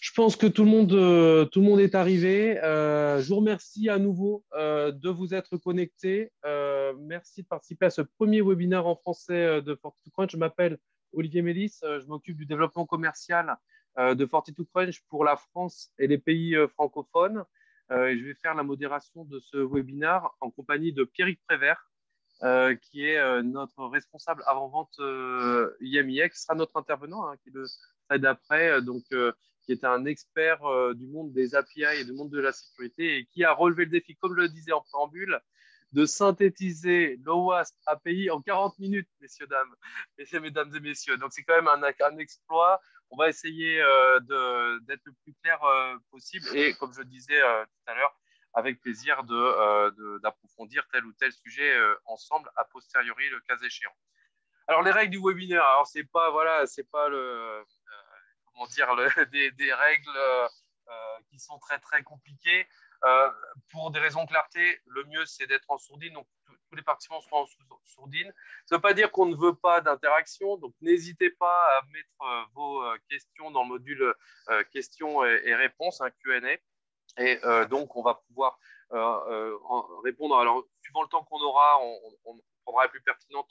Je pense que tout le monde est arrivé. Je vous remercie à nouveau de vous être connectés. Merci de participer à ce premier webinaire en français de Fortitude Crunch. Je m'appelle Olivier Mélis. Je m'occupe du développement commercial de Fortitude Crunch pour la France et les pays francophones. Et je vais faire la modération de ce webinaire en compagnie de Pierrick Prévert, qui est notre responsable avant-vente IMIX, qui sera notre intervenant, hein, qui est le slide d'après, qui est un expert du monde des API et du monde de la sécurité et qui a relevé le défi, comme je le disais en préambule, de synthétiser l'OWASP API en 40 minutes, messieurs, dames, mesdames et messieurs. Donc, c'est quand même un exploit. On va essayer d'être le plus clair possible. Et comme je le disais tout à l'heure, avec plaisir d'approfondir tel ou tel sujet ensemble, a posteriori, le cas échéant. Alors, les règles du webinaire, alors, c'est pas, voilà, c'est pas comment dire, des règles qui sont très, très compliquées. Pour des raisons de clarté, le mieux, c'est d'être en sourdine. Donc, tous les participants seront en sourdine. Ça ne veut pas dire qu'on ne veut pas d'interaction. Donc, n'hésitez pas à mettre vos questions dans le module questions et réponses, un Q&A. Et donc, on va pouvoir répondre. Alors, suivant le temps qu'on aura, on prendra la plus pertinente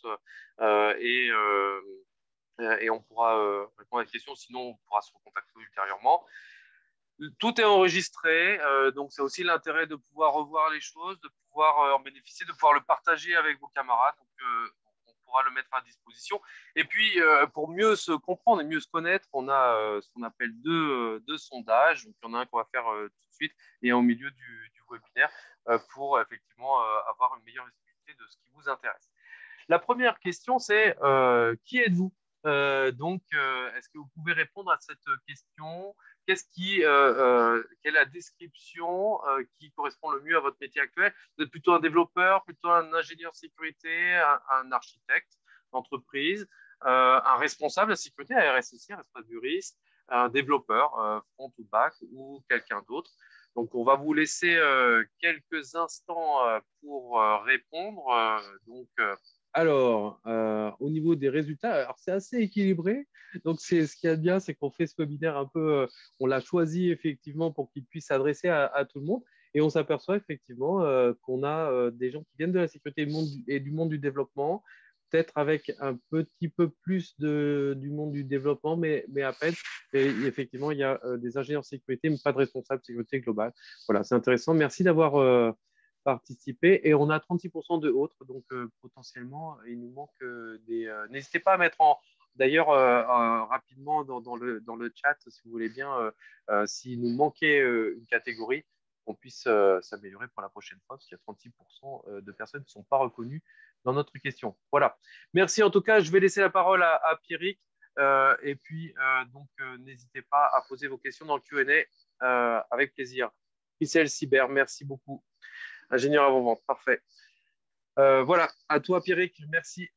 et on pourra répondre à la question. Sinon, on pourra se recontacter ultérieurement. Tout est enregistré, donc c'est aussi l'intérêt de pouvoir revoir les choses, de pouvoir en bénéficier, de pouvoir le partager avec vos camarades. Donc, on pourra le mettre à disposition. Et puis, pour mieux se comprendre et mieux se connaître, on a ce qu'on appelle deux sondages. Donc, il y en a un qu'on va faire tout de suite et un au milieu du webinaire pour effectivement avoir une meilleure visibilité de ce qui vous intéresse. La première question, c'est qui êtes-vous? Est-ce que vous pouvez répondre à cette question? Quelle est la description qui correspond le mieux à votre métier actuel? Vous êtes plutôt un développeur, plutôt un ingénieur sécurité, un architecte d'entreprise, un responsable de la sécurité, un RSSI, un responsable du risque, un développeur, front ou back, ou quelqu'un d'autre. Donc, on va vous laisser quelques instants pour répondre. Au niveau des résultats, alors c'est assez équilibré. Donc, c'est ce qu'il y a de bien, c'est qu'on fait ce webinaire un peu, on l'a choisi effectivement pour qu'il puisse s'adresser à tout le monde. Et on s'aperçoit effectivement qu'on a des gens qui viennent de la sécurité et du monde du développement, peut-être avec un petit peu plus du monde du développement, mais à peine. Et effectivement, il y a des ingénieurs de sécurité, mais pas de responsables de sécurité globale. Voilà, c'est intéressant. Merci d'avoir participer et on a 36% de autres, donc potentiellement il nous manque des. N'hésitez pas à mettre en. D'ailleurs, rapidement dans le chat, si vous voulez bien, s'il nous manquait une catégorie, qu'on puisse s'améliorer pour la prochaine fois, parce qu'il y a 36% de personnes qui ne sont pas reconnues dans notre question. Voilà. Merci en tout cas. Je vais laisser la parole à Pierrick. Et puis, n'hésitez pas à poser vos questions dans le Q&A avec plaisir. Christelle Cyber, merci beaucoup. Ingénieur avant-vente, parfait. Voilà, à toi Pierrick, merci.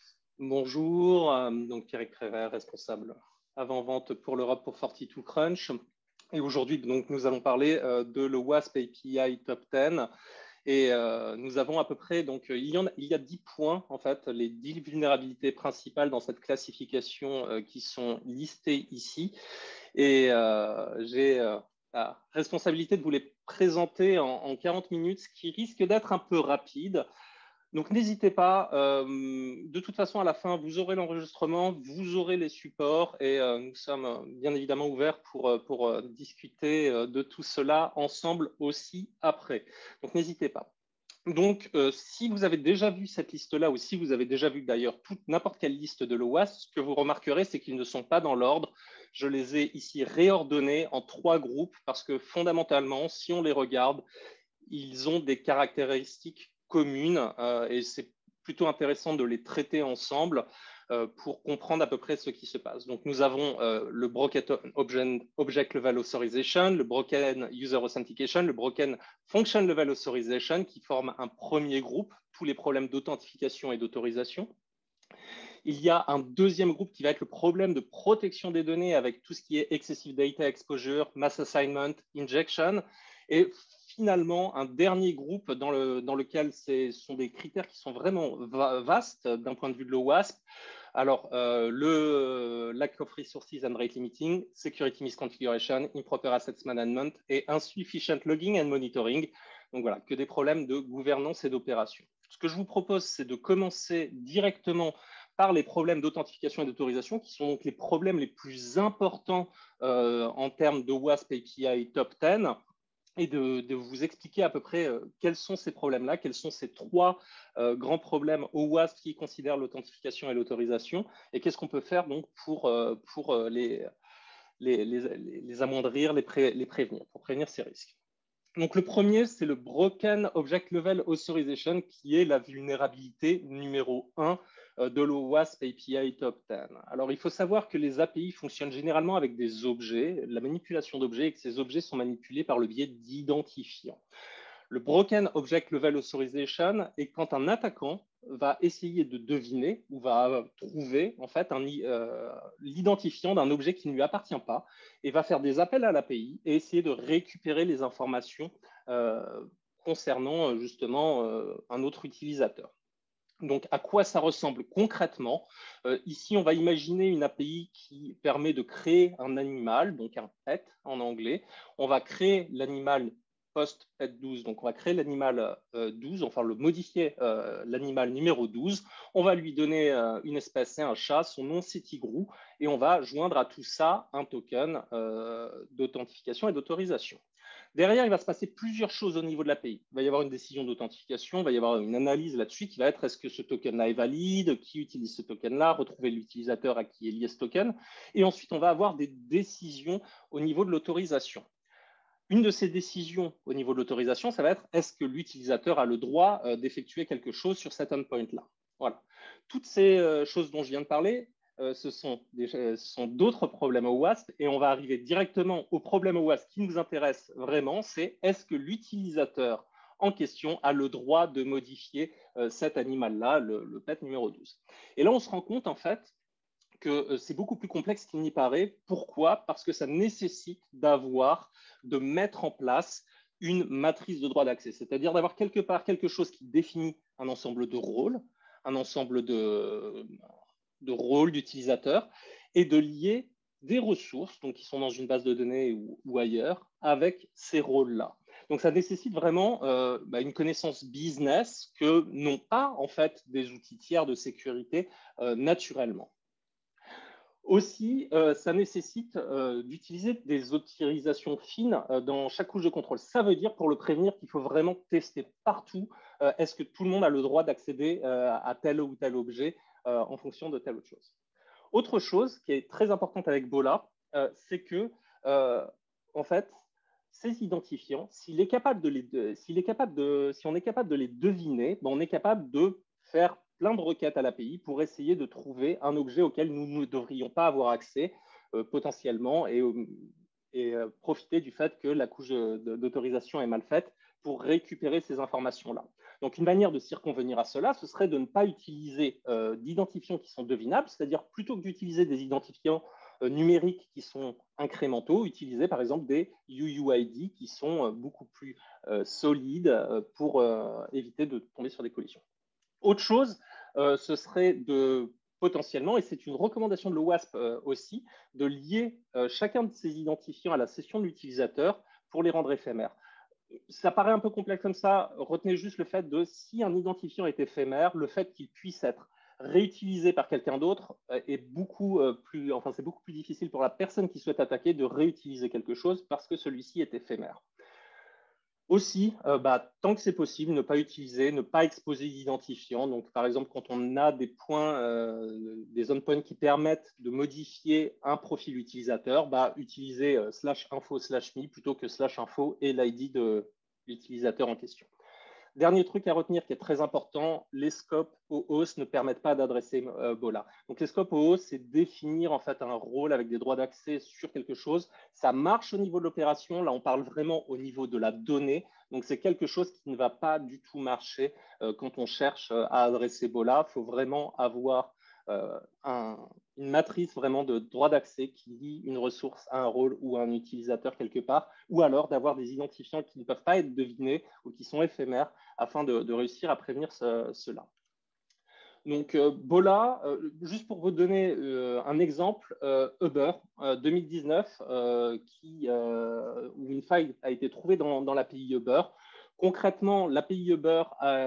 Bonjour, donc Pierrick Prévert, responsable avant-vente pour l'Europe pour Fortitude Crunch. Et aujourd'hui, donc, nous allons parler de l'OWASP API Top 10. Et nous avons à peu près, donc il y a 10 points, en fait, les 10 vulnérabilités principales dans cette classification qui sont listées ici. Et j'ai la responsabilité de vous les présenter en 40 minutes, ce qui risque d'être un peu rapide. Donc, n'hésitez pas. De toute façon, à la fin, vous aurez l'enregistrement, vous aurez les supports et nous sommes bien évidemment ouverts pour discuter de tout cela ensemble aussi après. Donc, n'hésitez pas. Donc, si vous avez déjà vu cette liste-là ou si vous avez déjà vu d'ailleurs n'importe quelle liste de l'OWASP, ce que vous remarquerez, c'est qu'ils ne sont pas dans l'ordre. Je les ai ici réordonnés en 3 groupes parce que fondamentalement, si on les regarde, ils ont des caractéristiques communes et c'est plutôt intéressant de les traiter ensemble pour comprendre à peu près ce qui se passe. Donc, nous avons le Broken Object Level Authorization, le Broken User Authentication, le Broken Function Level Authorization qui forment un premier groupe, tous les problèmes d'authentification et d'autorisation. Il y a un deuxième groupe qui va être le problème de protection des données avec tout ce qui est Excessive Data Exposure, Mass Assignment, Injection. Et finalement, un dernier groupe dans lequel ce sont des critères qui sont vraiment vastes d'un point de vue de l'OWASP. Alors, le lack of resources and rate limiting, security misconfiguration, improper assets management et insufficient logging and monitoring. Donc voilà, que des problèmes de gouvernance et d'opération. Ce que je vous propose, c'est de commencer directement par les problèmes d'authentification et d'autorisation, qui sont donc les problèmes les plus importants en termes de WASP API Top 10, et de vous expliquer à peu près quels sont ces problèmes-là, quels sont ces trois grands problèmes au WASP qui considèrent l'authentification et l'autorisation, et qu'est-ce qu'on peut faire donc pour les amoindrir, les prévenir, pour prévenir ces risques. Donc, le premier, c'est le Broken Object Level Authorization, qui est la vulnérabilité numéro 1 de l'OWASP API Top 10. Alors, il faut savoir que les API fonctionnent généralement avec des objets, la manipulation d'objets, et que ces objets sont manipulés par le biais d'identifiants. Le Broken Object Level Authorization est quand un attaquant va essayer de deviner ou va trouver en fait l'identifiant d'un objet qui ne lui appartient pas et va faire des appels à l'API et essayer de récupérer les informations concernant justement un autre utilisateur. Donc, à quoi ça ressemble concrètement? Ici, on va imaginer une API qui permet de créer un animal, donc un pet en anglais. On va créer l'animal post-pet12, donc on va créer l'animal 12, enfin le modifier l'animal numéro 12. On va lui donner une espèce, c'est un chat, son nom c'est Tigrou, et on va joindre à tout ça un token d'authentification et d'autorisation. Derrière, il va se passer plusieurs choses au niveau de l'API. Il va y avoir une décision d'authentification, il va y avoir une analyse là-dessus qui va être est-ce que ce token-là est valide, qui utilise ce token-là, retrouver l'utilisateur à qui est lié ce token. Et ensuite, on va avoir des décisions au niveau de l'autorisation. Une de ces décisions au niveau de l'autorisation, ça va être est-ce que l'utilisateur a le droit d'effectuer quelque chose sur cet endpoint-là. Voilà. Toutes ces choses dont je viens de parler, ce sont d'autres problèmes au WASP et on va arriver directement au problème au WASP qui nous intéresse vraiment, c'est est-ce que l'utilisateur en question a le droit de modifier cet animal-là, le pet numéro 12. Et là, on se rend compte en fait que c'est beaucoup plus complexe qu'il n'y paraît. Pourquoi? Parce que ça nécessite de mettre en place une matrice de droit d'accès, c'est-à-dire d'avoir quelque part quelque chose qui définit un ensemble de rôles, un ensemble de rôles d'utilisateurs, et de lier des ressources, donc qui sont dans une base de données ou ailleurs, avec ces rôles-là. Donc ça nécessite vraiment une connaissance business que n'ont pas en fait des outils tiers de sécurité naturellement. Aussi, ça nécessite d'utiliser des autorisations fines dans chaque couche de contrôle. Ça veut dire, pour le prévenir, qu'il faut vraiment tester partout est-ce que tout le monde a le droit d'accéder à tel ou tel objet en fonction de telle autre chose. Autre chose qui est très importante avec Bola, c'est que, en fait, ces identifiants, si on est capable de les deviner, on est capable de faire plein de requêtes à l'API pour essayer de trouver un objet auquel nous ne devrions pas avoir accès potentiellement et profiter du fait que la couche d'autorisation est mal faite pour récupérer ces informations-là. Donc, une manière de circonvenir à cela, ce serait de ne pas utiliser d'identifiants qui sont devinables, c'est-à-dire plutôt que d'utiliser des identifiants numériques qui sont incrémentaux, utiliser par exemple des UUID qui sont beaucoup plus solides pour éviter de tomber sur des collisions. Autre chose, ce serait de potentiellement, et c'est une recommandation de l'OWASP aussi, de lier chacun de ces identifiants à la session de l'utilisateur pour les rendre éphémères. Ça paraît un peu complexe comme ça, retenez juste le fait de si un identifiant est éphémère, le fait qu'il puisse être réutilisé par quelqu'un d'autre est beaucoup plus, enfin c'est beaucoup plus difficile pour la personne qui souhaite attaquer de réutiliser quelque chose parce que celui-ci est éphémère. Aussi, tant que c'est possible, ne pas utiliser, ne pas exposer d'identifiants. Donc, par exemple, quand on a des points, des endpoints qui permettent de modifier un profil utilisateur, utiliser /info/me plutôt que /info et l'ID de l'utilisateur en question. Dernier truc à retenir qui est très important, les scopes OAuth ne permettent pas d'adresser Bola. Donc les scopes OAuth, c'est définir en fait un rôle avec des droits d'accès sur quelque chose. Ça marche au niveau de l'opération. Là, on parle vraiment au niveau de la donnée. Donc c'est quelque chose qui ne va pas du tout marcher quand on cherche à adresser Bola. Il faut vraiment avoir une matrice vraiment de droit d'accès qui lie une ressource à un rôle ou à un utilisateur quelque part, ou alors d'avoir des identifiants qui ne peuvent pas être devinés ou qui sont éphémères afin de réussir à prévenir cela. Donc, Bola, juste pour vous donner un exemple, Uber 2019, où une faille a été trouvée dans l'API Uber. Concrètement, l'API Uber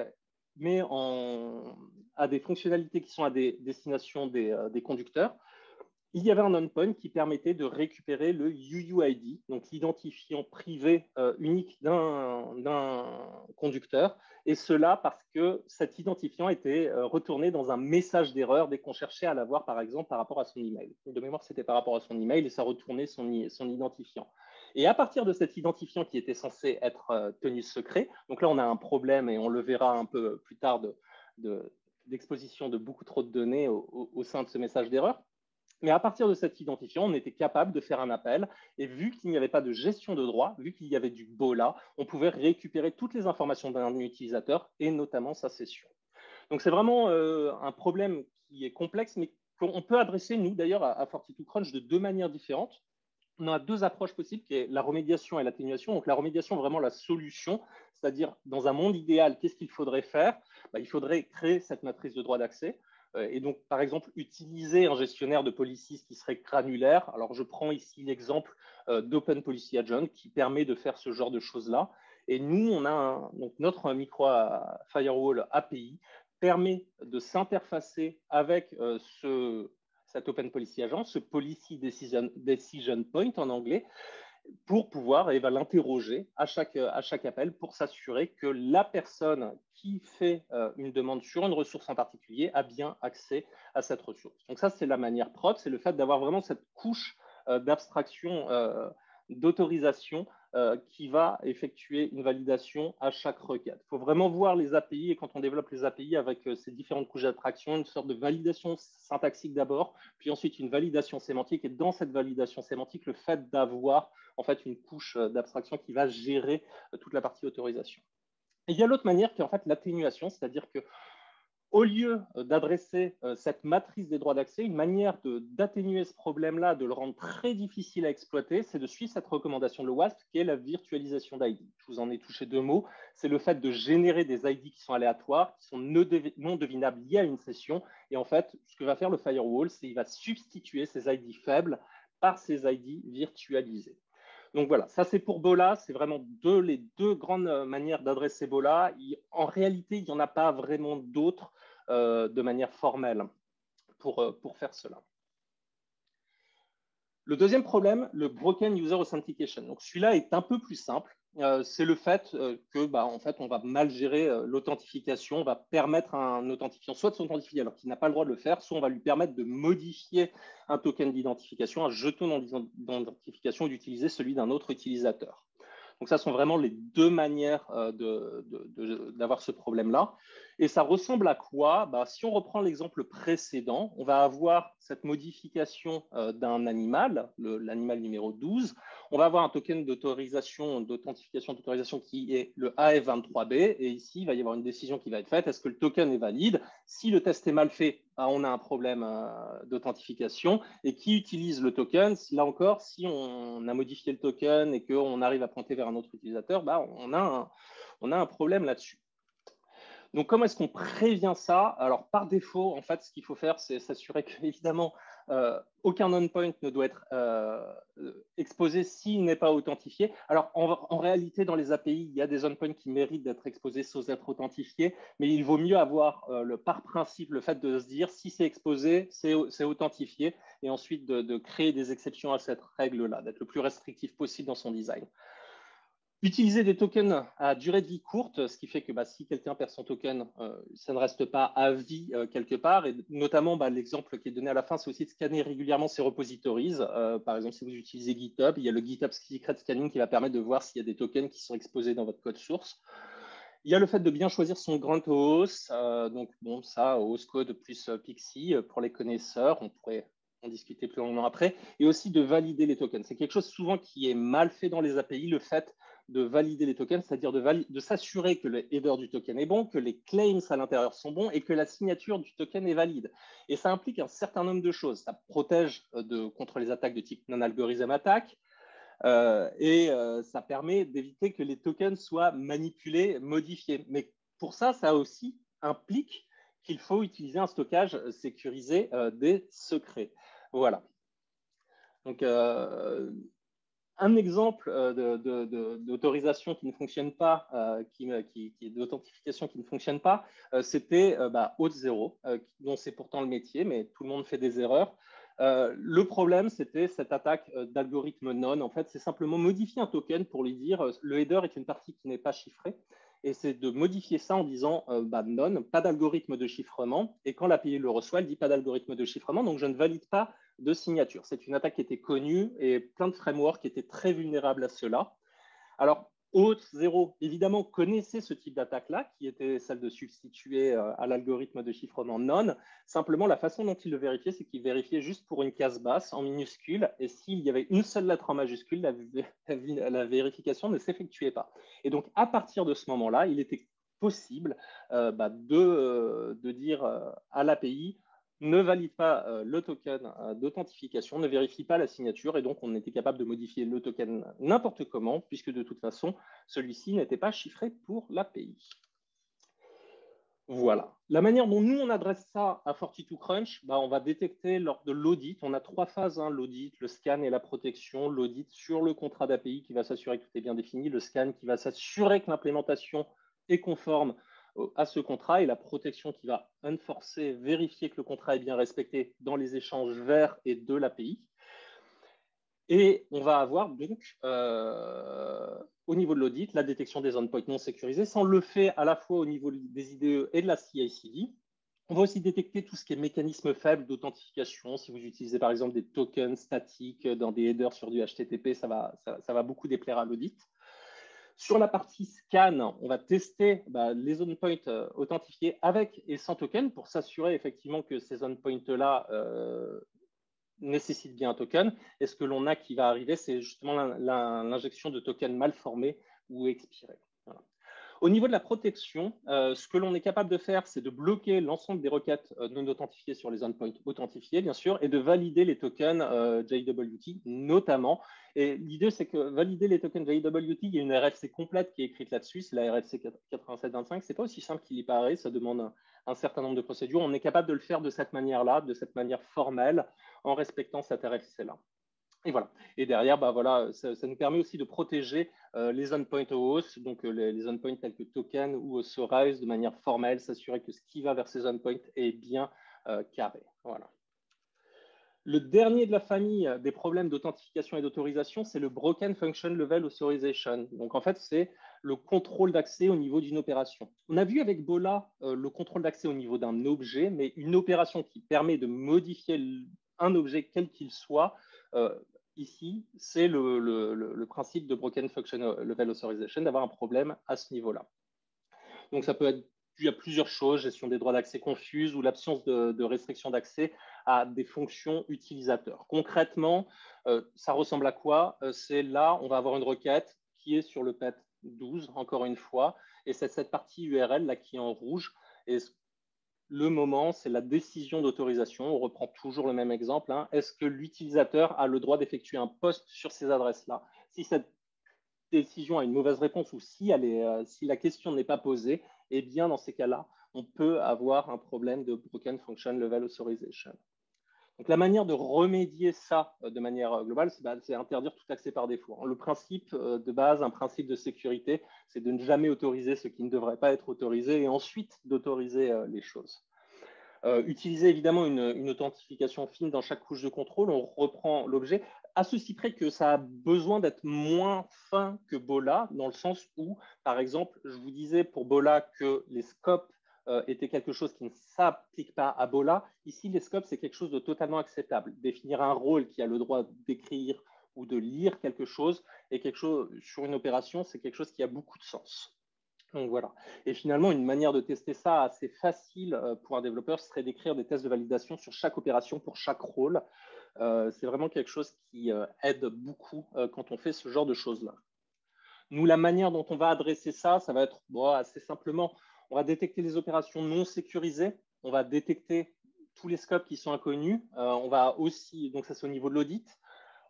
a des fonctionnalités qui sont à des destinations des conducteurs. Il y avait un endpoint qui permettait de récupérer le UUID, donc l'identifiant privé unique d'un conducteur, et cela parce que cet identifiant était retourné dans un message d'erreur dès qu'on cherchait à l'avoir, par exemple, par rapport à son email. De mémoire, c'était par rapport à son email et ça retournait son identifiant. Et à partir de cet identifiant qui était censé être tenu secret, donc là, on a un problème et on le verra un peu plus tard d'exposition de beaucoup trop de données au sein de ce message d'erreur. Mais à partir de cet identifiant, on était capable de faire un appel et vu qu'il n'y avait pas de gestion de droit, vu qu'il y avait du BOLA, on pouvait récupérer toutes les informations d'un utilisateur et notamment sa session. Donc c'est vraiment un problème qui est complexe, mais qu'on peut adresser, nous d'ailleurs, à Fortitude de deux manières différentes. On a deux approches possibles, qui est la remédiation et l'atténuation. Donc la remédiation, vraiment la solution, c'est-à-dire dans un monde idéal, qu'est-ce qu'il faudrait faire? Il faudrait créer cette matrice de droit d'accès. Et donc, par exemple, utiliser un gestionnaire de policies qui serait granulaire. Alors, je prends ici l'exemple d'Open Policy Agent qui permet de faire ce genre de choses-là. Et nous, on a donc notre micro firewall API permet de s'interfacer avec cet Open Policy Agent, ce Policy Decision Point en anglais, pour pouvoir l'interroger à chaque appel pour s'assurer que la personne qui fait une demande sur une ressource en particulier a bien accès à cette ressource. Donc ça, c'est la manière propre, c'est le fait d'avoir vraiment cette couche d'abstraction, d'autorisation qui va effectuer une validation à chaque requête. Il faut vraiment voir les API et quand on développe les API avec ces différentes couches d'abstraction, une sorte de validation syntaxique d'abord, puis ensuite une validation sémantique. Et dans cette validation sémantique, le fait d'avoir en fait une couche d'abstraction qui va gérer toute la partie autorisation. Et il y a l'autre manière qui est en fait l'atténuation, c'est-à-dire que au lieu d'adresser cette matrice des droits d'accès, une manière d'atténuer ce problème-là, de le rendre très difficile à exploiter, c'est de suivre cette recommandation de l'OWASP qui est la virtualisation d'ID. Je vous en ai touché deux mots. C'est le fait de générer des ID qui sont aléatoires, qui sont non devinables liés à une session. Et en fait, ce que va faire le firewall, c'est qu'il va substituer ces ID faibles par ces ID virtualisés. Donc voilà, ça c'est pour Bola, c'est vraiment les deux grandes manières d'adresser Bola. En réalité, il n'y en a pas vraiment d'autres de manière formelle pour faire cela. Le deuxième problème, le Broken User Authentication. Donc celui-là est un peu plus simple. C'est le fait que, en fait, on va mal gérer l'authentification. On va permettre à un authentifiant soit de s'authentifier alors qu'il n'a pas le droit de le faire, soit on va lui permettre de modifier un token d'identification, un jeton d'identification ou d'utiliser celui d'un autre utilisateur. Donc, ça sont vraiment les deux manières d'avoir ce problème-là. Et ça ressemble à quoi? Si on reprend l'exemple précédent, on va avoir cette modification d'un animal, l'animal numéro 12. On va avoir un token d'authentification d'autorisation qui est le AF23B. Et ici, il va y avoir une décision qui va être faite. Est-ce que le token est valide? Si le test est mal fait, on a un problème d'authentification. Et qui utilise le token? Là encore, si on a modifié le token et qu'on arrive à pointer vers un autre utilisateur, on a un problème là-dessus. Donc, comment est-ce qu'on prévient ça? Alors, par défaut, en fait, ce qu'il faut faire, c'est s'assurer qu'évidemment, aucun endpoint ne doit être exposé s'il n'est pas authentifié. Alors, en réalité, dans les API, il y a des endpoints qui méritent d'être exposés sans être authentifiés, mais il vaut mieux avoir par principe le fait de se dire si c'est exposé, c'est authentifié, et ensuite de créer des exceptions à cette règle-là, d'être le plus restrictif possible dans son design. Utiliser des tokens à durée de vie courte, ce qui fait que si quelqu'un perd son token, ça ne reste pas à vie quelque part. Et notamment, l'exemple qui est donné à la fin, c'est aussi de scanner régulièrement ses repositories. Par exemple, si vous utilisez GitHub, il y a le GitHub Secret Scanning qui va permettre de voir s'il y a des tokens qui sont exposés dans votre code source. Il y a le fait de bien choisir son grant OAuth. Donc, ça, OAuth Code plus Pixie pour les connaisseurs. On pourrait en discuter plus longuement après. Et aussi de valider les tokens. C'est quelque chose souvent qui est mal fait dans les API, le fait de valider les tokens, c'est-à-dire de s'assurer que le header du token est bon, que les claims à l'intérieur sont bons et que la signature du token est valide. Et ça implique un certain nombre de choses. Ça protège contre les attaques de type non-algorithme attack et ça permet d'éviter que les tokens soient manipulés, modifiés. Mais pour ça, ça aussi implique qu'il faut utiliser un stockage sécurisé des secrets. Voilà. Donc, un exemple d'autorisation qui ne fonctionne pas, d'authentification qui ne fonctionne pas, c'était Auth0, dont c'est pourtant le métier, mais tout le monde fait des erreurs. Le problème, c'était cette attaque d'algorithme non. En fait, c'est simplement modifier un token pour lui dire le header est une partie qui n'est pas chiffrée. Et c'est de modifier ça en disant non, pas d'algorithme de chiffrement. Et quand l'API le reçoit, elle dit pas d'algorithme de chiffrement, donc je ne valide pas de signature. C'est une attaque qui était connue et plein de frameworks étaient très vulnérables à cela. Alors, Auth0, évidemment, connaissait ce type d'attaque-là, qui était celle de substituer à l'algorithme de chiffrement non. Simplement, la façon dont il le vérifiait, c'est qu'il vérifiait juste pour une case basse en minuscule, et s'il y avait une seule lettre en majuscule, la vérification ne s'effectuait pas. Et donc, à partir de ce moment-là, il était possible de dire à l'API, ne valide pas le token d'authentification, ne vérifie pas la signature, et donc on était capable de modifier le token n'importe comment, puisque de toute façon, celui-ci n'était pas chiffré pour l'API. Voilà. La manière dont nous, on adresse ça à Forti2Crunch, on va détecter lors de l'audit. On a 3 phases, l'audit, le scan et la protection. L'audit sur le contrat d'API qui va s'assurer que tout est bien défini, le scan qui va s'assurer que l'implémentation est conforme à ce contrat et la protection qui va enforcer, vérifier que le contrat est bien respecté dans les échanges vers et de l'API. Et on va avoir donc, au niveau de l'audit, la détection des endpoints non sécurisés. Ça, on le fait à la fois au niveau des IDE et de la CI/CD. On va aussi détecter tout ce qui est mécanisme faible d'authentification. Si vous utilisez par exemple des tokens statiques dans des headers sur du HTTP, ça va beaucoup déplaire à l'audit. Sur la partie scan, on va tester les endpoints authentifiés avec et sans token pour s'assurer effectivement que ces endpoints-là nécessitent bien un token. Et ce que l'on a qui va arriver, c'est justement l'injection de tokens mal formés ou expirés. Voilà. Au niveau de la protection, ce que l'on est capable de faire, c'est de bloquer l'ensemble des requêtes non authentifiées sur les endpoints authentifiés, bien sûr, et de valider les tokens JWT, notamment. Et l'idée, c'est que valider les tokens JWT, il y a une RFC complète qui est écrite là-dessus, c'est la RFC 8725. C'est pas aussi simple qu'il y paraît, ça demande un certain nombre de procédures. On est capable de le faire de cette manière-là, de cette manière formelle, en respectant cette RFC-là. Et voilà. Et derrière, voilà, ça nous permet aussi de protéger les endpoints OAuth, donc les endpoints tels que token ou Authorize de manière formelle, s'assurer que ce qui va vers ces endpoints est bien carré. Voilà. Le dernier de la famille des problèmes d'authentification et d'autorisation, c'est le Broken Function Level Authorization. Donc, en fait, c'est le contrôle d'accès au niveau d'une opération. On a vu avec Bola le contrôle d'accès au niveau d'un objet, mais une opération qui permet de modifier un objet quel qu'il soit, ici, c'est le principe de Broken Function Level Authorization, d'avoir un problème à ce niveau-là. Donc, ça peut être dû à plusieurs choses, gestion des droits d'accès confuses ou l'absence de restriction d'accès à des fonctions utilisateurs. Concrètement, ça ressemble à quoi? C'est là, on va avoir une requête qui est sur le PET 12, encore une fois, et c'est cette partie URL là qui est en rouge. Et le moment, c'est la décision d'autorisation. On reprend toujours le même exemple. Est-ce que l'utilisateur a le droit d'effectuer un post sur ces adresses-là? Si cette décision a une mauvaise réponse ou si la question n'est pas posée, eh bien, dans ces cas-là, on peut avoir un problème de Broken Function Level Authorization. Donc, la manière de remédier ça de manière globale, c'est interdire tout accès par défaut. Le principe de base, un principe de sécurité, c'est de ne jamais autoriser ce qui ne devrait pas être autorisé et ensuite d'autoriser les choses. Utiliser évidemment une authentification fine dans chaque couche de contrôle. On reprend l'objet, à ceci près que ça a besoin d'être moins fin que Bola, dans le sens où, par exemple, je vous disais pour Bola que les scopes étaient quelque chose qui ne s'applique pas à Bola. Ici, les scopes, c'est quelque chose de totalement acceptable. Définir un rôle qui a le droit d'écrire ou de lire quelque chose, et quelque chose sur une opération, c'est quelque chose qui a beaucoup de sens. Donc voilà. Et finalement, une manière de tester ça assez facile pour un développeur serait d'écrire des tests de validation sur chaque opération pour chaque rôle. C'est vraiment quelque chose qui aide beaucoup quand on fait ce genre de choses-là. Nous, la manière dont on va adresser ça, ça va être assez simplement, on va détecter les opérations non sécurisées, on va détecter tous les scopes qui sont inconnus, on va aussi, donc ça c'est au niveau de l'audit.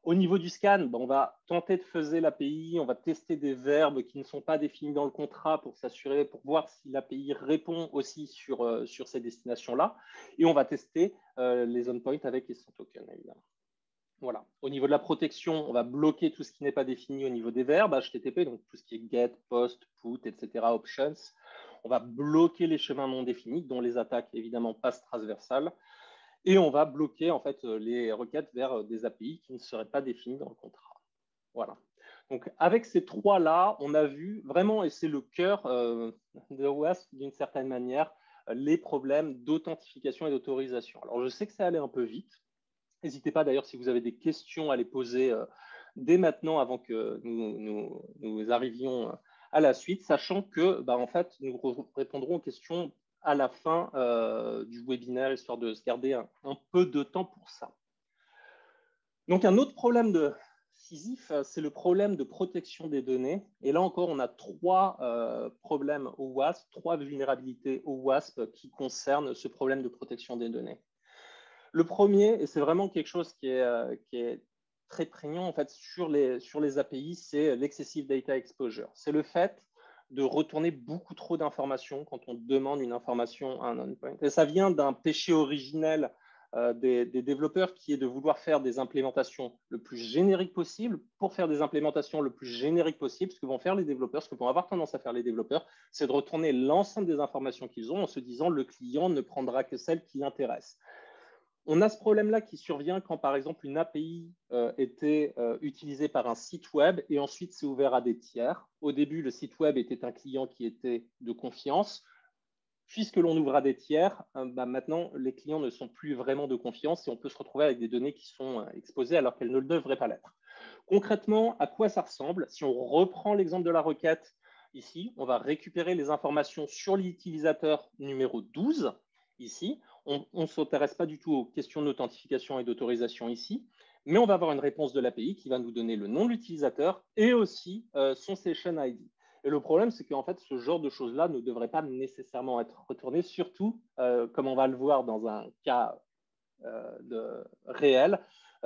Au niveau du scan, on va tenter de fuzzer l'API, on va tester des verbes qui ne sont pas définis dans le contrat pour s'assurer, pour voir si l'API répond aussi sur ces destinations-là. Et on va tester les endpoints avec les sans tokens, évidemment. Voilà. Au niveau de la protection, on va bloquer tout ce qui n'est pas défini au niveau des verbes HTTP, donc tout ce qui est get, post, put, etc., options. On va bloquer les chemins non définis, dont les attaques, évidemment, passent transversales. Et on va bloquer en fait les requêtes vers des API qui ne seraient pas définies dans le contrat. Voilà. Donc avec ces trois-là, on a vu vraiment, et c'est le cœur de OWASP d'une certaine manière, les problèmes d'authentification et d'autorisation. Alors je sais que ça allait un peu vite. N'hésitez pas d'ailleurs si vous avez des questions à les poser dès maintenant avant que nous arrivions à la suite, sachant que en fait, nous répondrons aux questions à la fin du webinaire, histoire de se garder un peu de temps pour ça. Donc, un autre problème de Sisyphe, c'est le problème de protection des données. Et là encore, on a trois problèmes au WASP, trois vulnérabilités au WASP qui concernent ce problème de protection des données. Le premier, et c'est vraiment quelque chose qui est très prégnant en fait, sur les API, c'est l'excessive data exposure. C'est le fait de retourner beaucoup trop d'informations quand on demande une information à un endpoint. Et ça vient d'un péché originel des développeurs qui est de vouloir faire des implémentations le plus génériques possible. Pour faire des implémentations le plus génériques possible, ce que vont faire les développeurs, ce que vont avoir tendance à faire les développeurs, c'est de retourner l'ensemble des informations qu'ils ont en se disant le client ne prendra que celles qui l'intéressent. On a ce problème-là qui survient quand, par exemple, une API était utilisée par un site web et ensuite c'est ouvert à des tiers. Au début, le site web était un client qui était de confiance. Puisque l'on ouvre à des tiers, maintenant, les clients ne sont plus vraiment de confiance et on peut se retrouver avec des données qui sont exposées alors qu'elles ne le devraient pas l'être. Concrètement, à quoi ça ressemble? Si on reprend l'exemple de la requête ici, on va récupérer les informations sur l'utilisateur numéro 12 ici. On ne s'intéresse pas du tout aux questions d'authentification et d'autorisation ici, mais on va avoir une réponse de l'API qui va nous donner le nom de l'utilisateur et aussi son session ID. Et le problème, c'est qu'en fait, ce genre de choses-là ne devrait pas nécessairement être retourné, surtout, comme on va le voir dans un cas réel,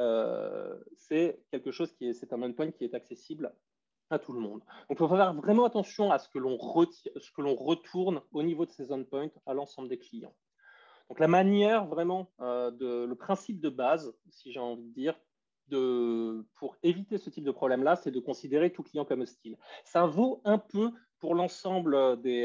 c'est quelque chose c'est un endpoint qui est accessible à tout le monde. Donc, il faut faire vraiment attention à ce que l'on retourne au niveau de ces endpoints à l'ensemble des clients. Donc, la manière vraiment, le principe de base, si j'ai envie de dire, pour éviter ce type de problème-là, c'est de considérer tout client comme hostile. Ça vaut un peu pour l'ensemble des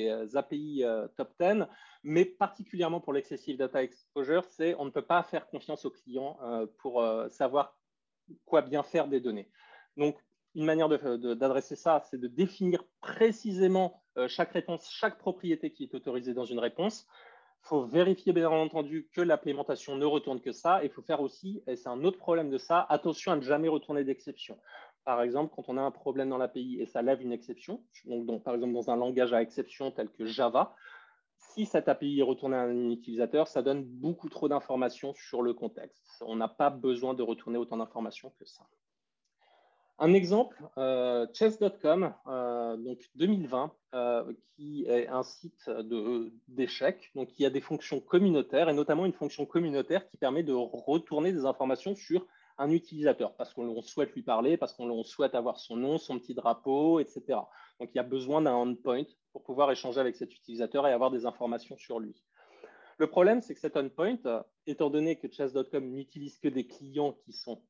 API top 10, mais particulièrement pour l'excessive data exposure, c'est on ne peut pas faire confiance aux clients pour savoir quoi bien faire des données. Donc, une manière d'adresser ça, c'est de définir précisément chaque réponse, chaque propriété qui est autorisée dans une réponse. Il faut vérifier bien entendu que l'implémentation ne retourne que ça. Il faut faire aussi, et c'est un autre problème de ça, attention à ne jamais retourner d'exception. Par exemple, quand on a un problème dans l'API et ça lève une exception, donc par exemple dans un langage à exception tel que Java, si cette API est retournée à un utilisateur, ça donne beaucoup trop d'informations sur le contexte. On n'a pas besoin de retourner autant d'informations que ça. Un exemple, chess.com, donc 2020, qui est un site d'échecs, donc qui a des fonctions communautaires et notamment une fonction communautaire qui permet de retourner des informations sur un utilisateur parce qu'on souhaite lui parler, parce qu'on souhaite avoir son nom, son petit drapeau, etc. Donc il y a besoin d'un endpoint pour pouvoir échanger avec cet utilisateur et avoir des informations sur lui. Le problème, c'est que cet endpoint, étant donné que chess.com n'utilise que des clients qui sont,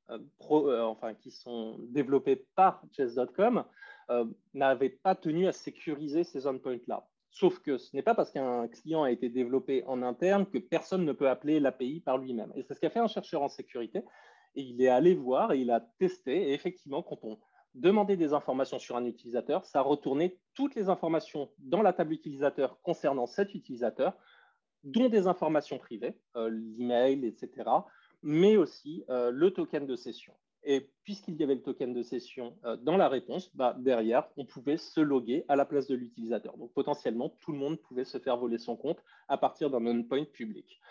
qui sont développés par chess.com, n'avait pas tenu à sécuriser ces endpoints-là. Sauf que ce n'est pas parce qu'un client a été développé en interne que personne ne peut appeler l'API par lui-même. Et c'est ce qu'a fait un chercheur en sécurité. Et il est allé voir et il a testé. Et effectivement, quand on demandait des informations sur un utilisateur, ça retournait toutes les informations dans la table utilisateur concernant cet utilisateur, dont des informations privées, l'email, etc., mais aussi le token de session. Et puisqu'il y avait le token de session dans la réponse, derrière, on pouvait se loguer à la place de l'utilisateur. Donc, potentiellement, tout le monde pouvait se faire voler son compte à partir d'un endpoint public.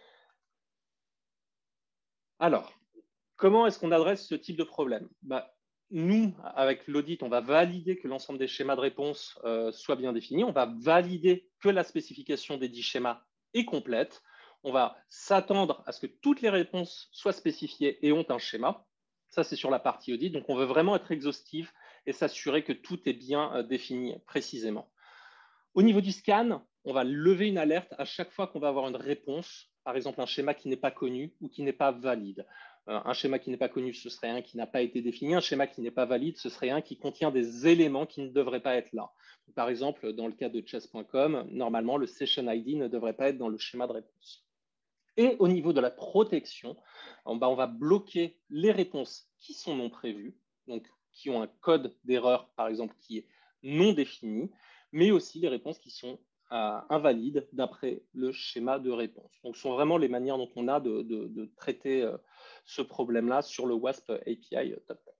Alors, comment est-ce qu'on adresse ce type de problème? Nous, avec l'audit, on va valider que l'ensemble des schémas de réponse soient bien définis. On va valider que la spécification des 10 schémas est complète. On va s'attendre à ce que toutes les réponses soient spécifiées et ont un schéma. Ça, c'est sur la partie audit. Donc, on veut vraiment être exhaustif et s'assurer que tout est bien défini précisément. Au niveau du scan, on va lever une alerte à chaque fois qu'on va avoir une réponse, par exemple un schéma qui n'est pas connu ou qui n'est pas valide. Un schéma qui n'est pas connu, ce serait un qui n'a pas été défini. Un schéma qui n'est pas valide, ce serait un qui contient des éléments qui ne devraient pas être là. Par exemple, dans le cas de chess.com, normalement, le session ID ne devrait pas être dans le schéma de réponse. Et au niveau de la protection, on va bloquer les réponses qui sont non prévues, donc qui ont un code d'erreur, par exemple, qui est non défini, mais aussi les réponses qui sont invalides d'après le schéma de réponse. Donc, ce sont vraiment les manières dont on a de traiter ce problème-là sur le WASP API Top 10.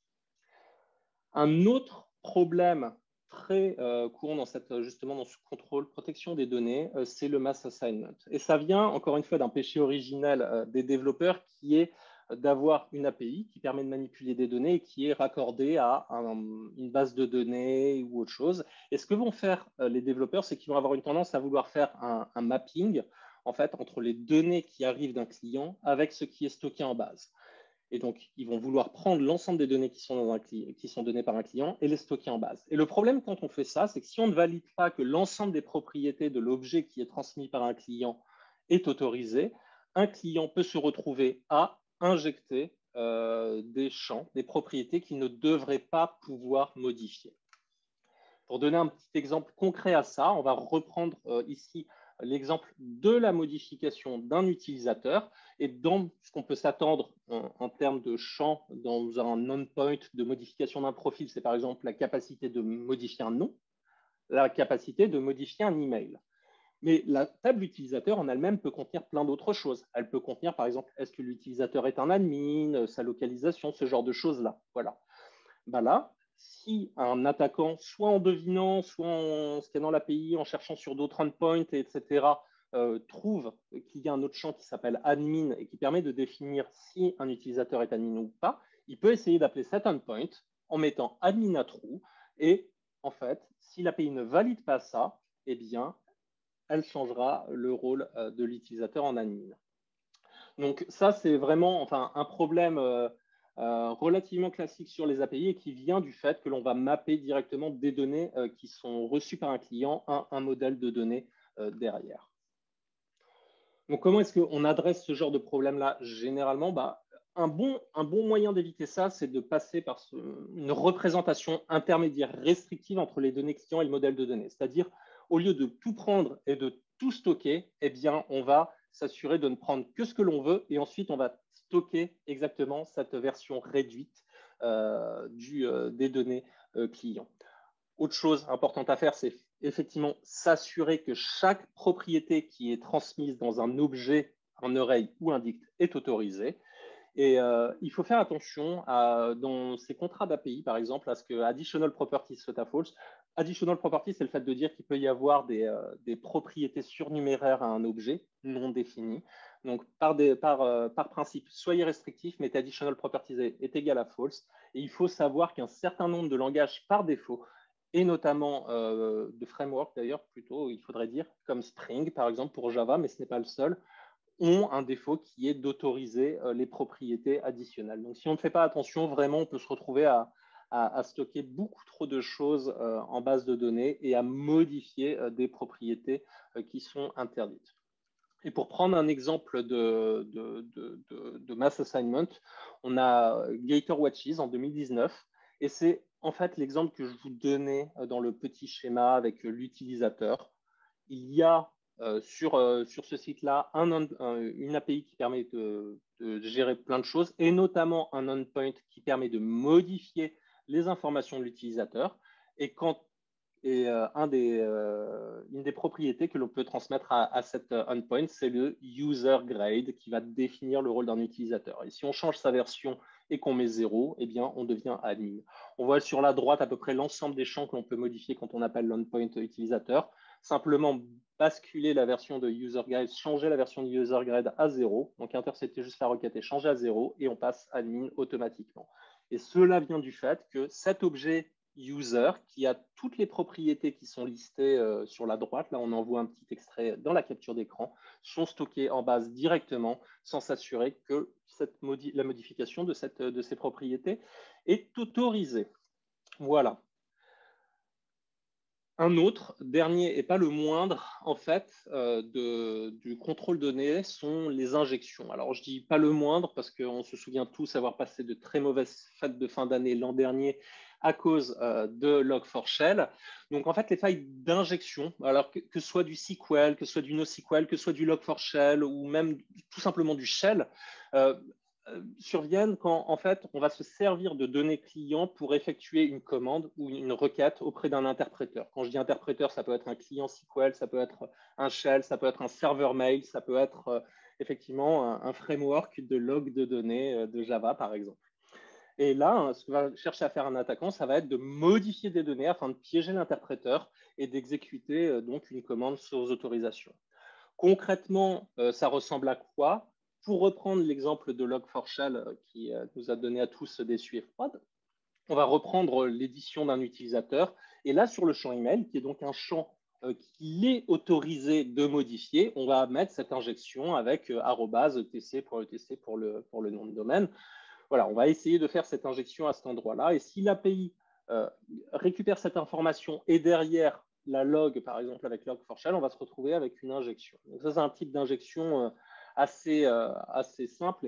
Un autre problème très courant justement dans ce contrôle protection des données, c'est le mass assignment. Et ça vient encore une fois d'un péché originel des développeurs qui est d'avoir une API qui permet de manipuler des données et qui est raccordée à une base de données ou autre chose. Et ce que vont faire les développeurs, c'est qu'ils vont avoir une tendance à vouloir faire un mapping en fait, entre les données qui arrivent d'un client avec ce qui est stocké en base. Et donc, ils vont vouloir prendre l'ensemble des données qui sont données par un client et les stocker en base. Et le problème quand on fait ça, c'est que si on ne valide pas que l'ensemble des propriétés de l'objet qui est transmis par un client est autorisé, un client peut se retrouver à injecter des champs, des propriétés qu'il ne devrait pas pouvoir modifier. Pour donner un petit exemple concret à ça, on va reprendre ici l'exemple de la modification d'un utilisateur et dans ce qu'on peut s'attendre en termes de champ dans un endpoint de modification d'un profil, c'est par exemple la capacité de modifier un nom, la capacité de modifier un email. Mais la table utilisateur en elle-même peut contenir plein d'autres choses. Elle peut contenir par exemple, est-ce que l'utilisateur est un admin, sa localisation, ce genre de choses-là. Voilà. Ben là, si un attaquant, soit en devinant, soit en scannant l'API, en cherchant sur d'autres endpoints, etc., trouve qu'il y a un autre champ qui s'appelle admin et qui permet de définir si un utilisateur est admin ou pas, il peut essayer d'appeler cet endpoint en mettant admin à true. Et en fait, si l'API ne valide pas ça, eh bien, elle changera le rôle de l'utilisateur en admin. Donc ça, c'est vraiment un problème relativement classique sur les API et qui vient du fait que l'on va mapper directement des données qui sont reçues par un client à un modèle de données derrière. Donc, comment est-ce qu'on adresse ce genre de problème-là? Généralement, un bon moyen d'éviter ça, c'est de passer par une représentation intermédiaire restrictive entre les données clients et le modèle de données. C'est-à-dire, au lieu de tout prendre et de tout stocker, eh bien, on va s'assurer de ne prendre que ce que l'on veut et ensuite, on va stocker exactement cette version réduite des données clients. Autre chose importante à faire, c'est effectivement s'assurer que chaque propriété qui est transmise dans un objet, un array ou un dict est autorisée. Et il faut faire attention dans ces contrats d'API, par exemple, à ce que additional properties soit à false. Additional properties, c'est le fait de dire qu'il peut y avoir des propriétés surnuméraires à un objet non défini. Donc, par principe, soyez restrictif, mettez additional properties est égal à false. Et il faut savoir qu'un certain nombre de langages par défaut, et notamment de framework d'ailleurs, plutôt, il faudrait dire, comme Spring, par exemple, pour Java, mais ce n'est pas le seul, ont un défaut qui est d'autoriser les propriétés additionnelles. Donc, si on ne fait pas attention, vraiment, on peut se retrouver à stocker beaucoup trop de choses en base de données et à modifier des propriétés qui sont interdites. Et pour prendre un exemple de mass assignment, on a Gator Watches en 2019, et c'est en fait l'exemple que je vous donnais dans le petit schéma avec l'utilisateur. Il y a sur ce site-là une API qui permet de gérer plein de choses, et notamment un endpoint qui permet de modifier les informations de l'utilisateur. Et une des propriétés que l'on peut transmettre à cet endpoint, c'est le user grade qui va définir le rôle d'un utilisateur. Et si on change sa version et qu'on met 0, eh bien, on devient admin. On voit sur la droite à peu près l'ensemble des champs que l'on peut modifier quand on appelle l'endpoint utilisateur. Simplement basculer la version de user grade, changer la version de user grade à 0, donc intercepter juste la requête et changer à 0, et on passe admin automatiquement. Et cela vient du fait que cet objet user qui a toutes les propriétés qui sont listées sur la droite, là on en voit un petit extrait dans la capture d'écran, sont stockées en base directement sans s'assurer que la modification de ces propriétés est autorisée. Voilà. Un autre, dernier et pas le moindre, en fait, du contrôle de données sont les injections. Alors, je dis pas le moindre parce qu'on se souvient tous avoir passé de très mauvaises fêtes de fin d'année l'an dernier à cause de Log4Shell. Donc, en fait, les failles d'injection, alors que ce soit du SQL, que ce soit du NoSQL, que ce soit du Log4Shell ou même tout simplement du Shell, surviennent quand en fait on va se servir de données clients pour effectuer une commande ou une requête auprès d'un interpréteur. Quand je dis interpréteur, ça peut être un client SQL, ça peut être un shell, ça peut être un serveur mail, ça peut être effectivement un framework de log de données de Java par exemple. Et là, ce que va chercher à faire un attaquant, ça va être de modifier des données afin de piéger l'interpréteur et d'exécuter donc une commande sans autorisation. Concrètement, ça ressemble à quoi? Pour reprendre l'exemple de Log4Shell qui nous a donné à tous des suies froides, on va reprendre l'édition d'un utilisateur. Et là, sur le champ email, qui est donc un champ qu'il est autorisé de modifier, on va mettre cette injection avec @etc.etc pour le nom de domaine. Voilà, on va essayer de faire cette injection à cet endroit-là. Et si l'API récupère cette information et derrière la log, par exemple avec Log4Shell, on va se retrouver avec une injection. Donc ça, c'est un type d'injection assez simple et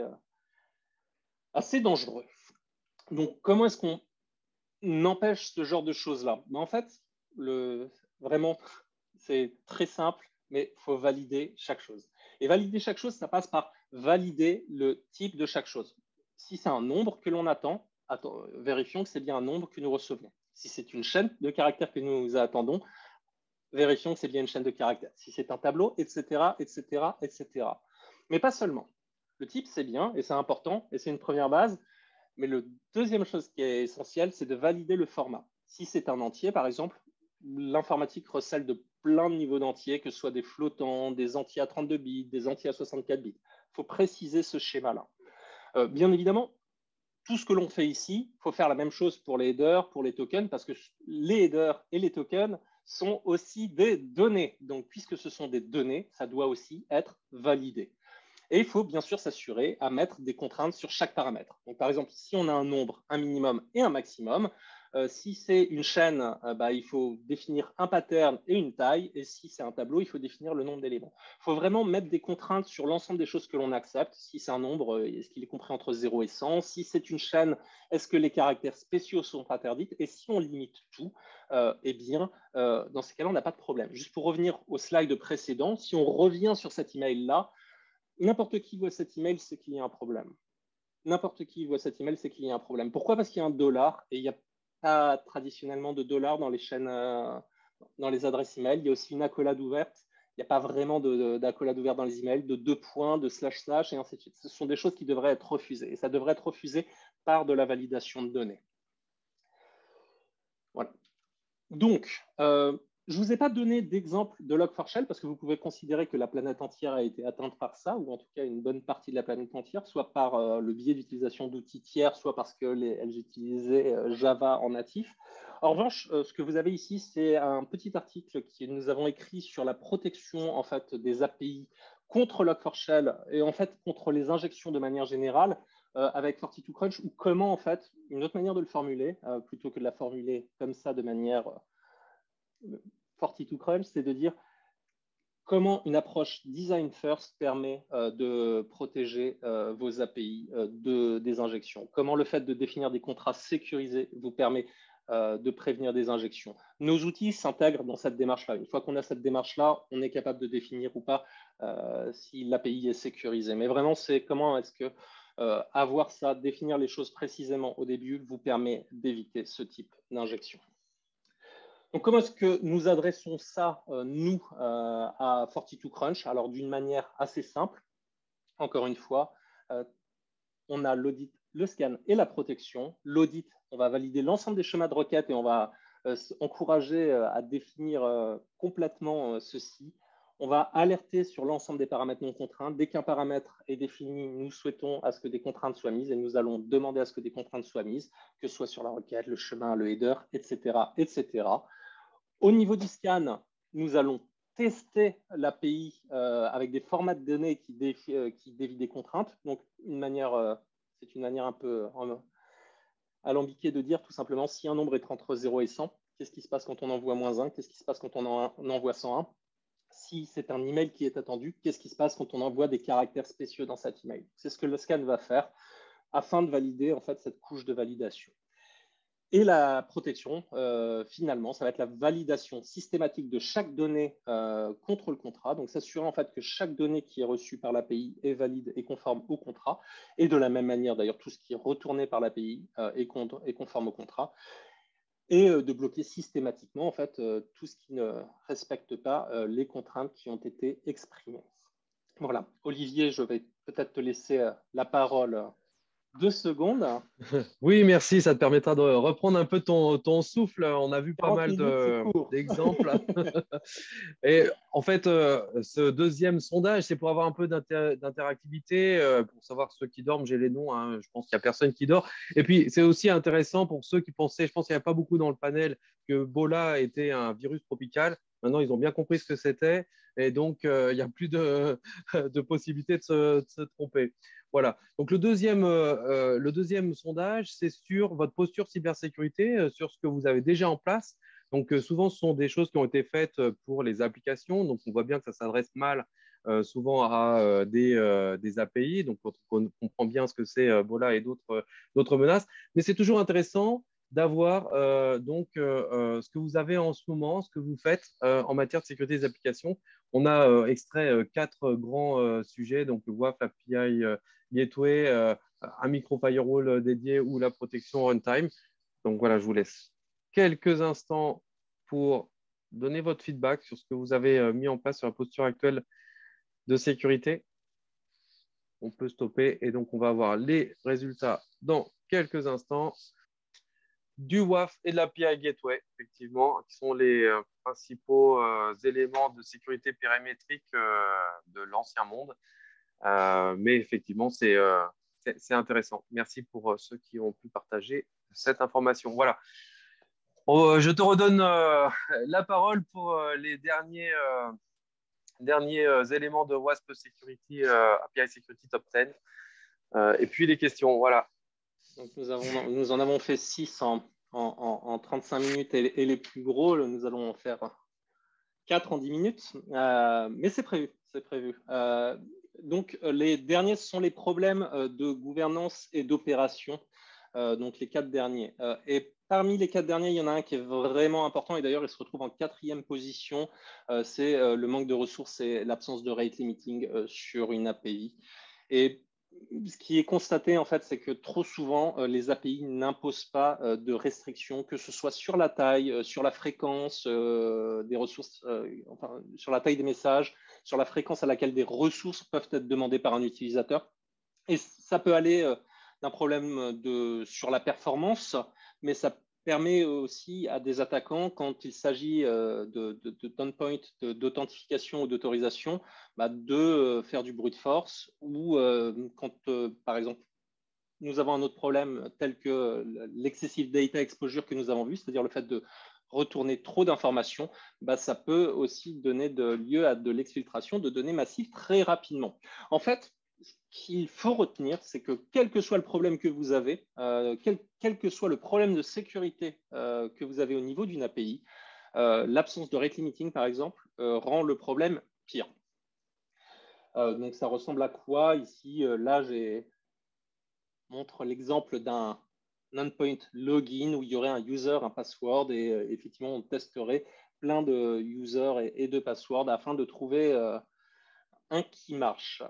assez dangereux. Donc, comment est-ce qu'on empêche ce genre de choses-là? En fait, vraiment, c'est très simple, mais il faut valider chaque chose. Et valider chaque chose, ça passe par valider le type de chaque chose. Si c'est un nombre que l'on attend, vérifions que c'est bien un nombre que nous recevons. Si c'est une chaîne de caractères que nous attendons, vérifions que c'est bien une chaîne de caractères. Si c'est un tableau, etc., etc., etc. Mais pas seulement. Le type, c'est bien et c'est important et c'est une première base. Mais la deuxième chose qui est essentielle, c'est de valider le format. Si c'est un entier, par exemple, l'informatique recèle de plein de niveaux d'entiers, que ce soit des flottants, des entiers à 32 bits, des entiers à 64 bits. Il faut préciser ce schéma-là. Bien évidemment, tout ce que l'on fait ici, il faut faire la même chose pour les headers, pour les tokens, parce que les headers et les tokens sont aussi des données. Donc, puisque ce sont des données, ça doit aussi être validé. Et il faut bien sûr s'assurer à mettre des contraintes sur chaque paramètre. Donc, par exemple, si on a un nombre, un minimum et un maximum, si c'est une chaîne, il faut définir un pattern et une taille. Et si c'est un tableau, il faut définir le nombre d'éléments. Il faut vraiment mettre des contraintes sur l'ensemble des choses que l'on accepte. Si c'est un nombre, est-ce qu'il est compris entre 0 et 100? Si c'est une chaîne, est-ce que les caractères spéciaux sont interdits? Et si on limite tout, eh bien, dans ces cas-là, on n'a pas de problème. Juste pour revenir au slide précédent, si on revient sur cet email-là, n'importe qui voit cet email, c'est qu'il y a un problème. N'importe qui voit cet email, c'est qu'il y a un problème. Pourquoi? Parce qu'il y a un dollar et il n'y a pas traditionnellement de dollars dans les chaînes, dans les adresses email. Il y a aussi une accolade ouverte. Il n'y a pas vraiment d'accolade ouverte dans les emails, de 2 points, de // et ainsi de suite. Ce sont des choses qui devraient être refusées et ça devrait être refusé par de la validation de données. Voilà. Donc, je ne vous ai pas donné d'exemple de Log4Shell parce que vous pouvez considérer que la planète entière a été atteinte par ça, ou en tout cas une bonne partie de la planète entière, soit par le biais d'utilisation d'outils tiers, soit parce qu'elles utilisaient Java en natif. En revanche, ce que vous avez ici, c'est un petit article que nous avons écrit sur la protection en fait, des API contre Log4Shell et en fait contre les injections de manière générale avec 42Crunch, ou comment en fait, une autre manière de le formuler, plutôt que de la formuler comme ça de manière 42Crunch, c'est de dire comment une approche design first permet de protéger vos API des injections. Comment le fait de définir des contrats sécurisés vous permet de prévenir des injections. Nos outils s'intègrent dans cette démarche-là. Une fois qu'on a cette démarche-là, on est capable de définir ou pas si l'API est sécurisée. Mais vraiment, c'est comment est-ce que avoir ça, définir les choses précisément au début vous permet d'éviter ce type d'injection. Donc, comment est-ce que nous adressons ça, nous, à 42Crunch? Alors, d'une manière assez simple, encore une fois, on a l'audit, le scan et la protection. L'audit, on va valider l'ensemble des schémas de requête et on va encourager à définir complètement ceci. On va alerter sur l'ensemble des paramètres non contraints. Dès qu'un paramètre est défini, nous souhaitons à ce que des contraintes soient mises et nous allons demander à ce que des contraintes soient mises, que ce soit sur la requête, le chemin, le header, etc., etc. Au niveau du scan, nous allons tester l'API avec des formats de données qui dévient des contraintes. Donc, c'est une manière un peu alambiquée de dire tout simplement si un nombre est entre 0 et 100, qu'est-ce qui se passe quand on envoie -1, qu'est-ce qui se passe quand on envoie 101. Si c'est un email qui est attendu, qu'est-ce qui se passe quand on envoie des caractères spéciaux dans cet email. C'est ce que le scan va faire afin de valider en fait cette couche de validation. Et la protection, finalement, ça va être la validation systématique de chaque donnée contre le contrat. Donc, s'assurer en fait que chaque donnée qui est reçue par l'API est valide et conforme au contrat. Et de la même manière, d'ailleurs, tout ce qui est retourné par l'API est conforme au contrat. Et de bloquer systématiquement en fait tout ce qui ne respecte pas les contraintes qui ont été exprimées. Voilà. Olivier, je vais peut-être te laisser la parole 2 secondes. Oui, merci. Ça te permettra de reprendre un peu ton souffle. On a vu pas 40 mal minutes, c'est court. d'exemples. Et en fait, ce deuxième sondage, c'est pour avoir un peu d'interactivité, pour savoir ceux qui dorment. J'ai les noms, hein. Je pense qu'il n'y a personne qui dort. Et puis, c'est aussi intéressant pour ceux qui pensaient, je pense qu'il n'y avait pas beaucoup dans le panel, que Bola était un virus tropical. Maintenant, ils ont bien compris ce que c'était. Et donc, il n'y a plus de possibilité de se tromper. Voilà. Donc, le deuxième sondage, c'est sur votre posture cybersécurité, sur ce que vous avez déjà en place. Donc, souvent, ce sont des choses qui ont été faites pour les applications. Donc, on voit bien que ça s'adresse mal souvent à des API. Donc, on comprend bien ce que c'est Bola et d'autres menaces. Mais c'est toujours intéressant d'avoir ce que vous avez en ce moment, ce que vous faites en matière de sécurité des applications. On a extrait 4 grands sujets, donc le WAF, API Gateway, un micro firewall dédié ou la protection runtime. Donc voilà, je vous laisse quelques instants pour donner votre feedback sur ce que vous avez mis en place sur la posture actuelle de sécurité. On peut stopper et donc on va avoir les résultats dans quelques instants du WAF et de l'API Gateway, effectivement, qui sont les principaux éléments de sécurité périmétrique de l'ancien monde. Mais effectivement, c'est intéressant. Merci pour ceux qui ont pu partager cette information. Voilà. Je te redonne la parole pour les derniers éléments de WASP Security, API Security Top 10. Et puis les questions. Voilà. Donc nous en avons fait 6 en 35 minutes et les plus gros, nous allons en faire 4 en 10 minutes. Mais c'est prévu. Donc, les derniers sont les problèmes de gouvernance et d'opération. Donc, les 4 derniers. Et parmi les 4 derniers, il y en a un qui est vraiment important. Et d'ailleurs, il se retrouve en 4e position. C'est le manque de ressources et l'absence de rate limiting sur une API. Et ce qui est constaté, en fait, c'est que trop souvent, les API n'imposent pas de restrictions, que ce soit sur la taille, sur la fréquence des ressources, enfin, sur la taille des messages, sur la fréquence à laquelle des ressources peuvent être demandées par un utilisateur. Et ça peut aller d'un problème sur la performance, mais ça permet aussi à des attaquants, quand il s'agit d'endpoint, d'authentification ou d'autorisation, de faire du brute force, ou quand, par exemple, nous avons un autre problème tel que l'excessive data exposure que nous avons vu, c'est-à-dire le fait de retourner trop d'informations, ça peut aussi donner lieu à de l'exfiltration de données massives très rapidement. En fait, ce qu'il faut retenir, c'est que quel que soit le problème que vous avez, quel que soit le problème de sécurité que vous avez au niveau d'une API, l'absence de rate limiting, par exemple, rend le problème pire. Donc, ça ressemble à quoi ici? Là, montre l'exemple d'un endpoint login où il y aurait un user, un password, et effectivement, on testerait plein de users et de passwords afin de trouver un qui marche.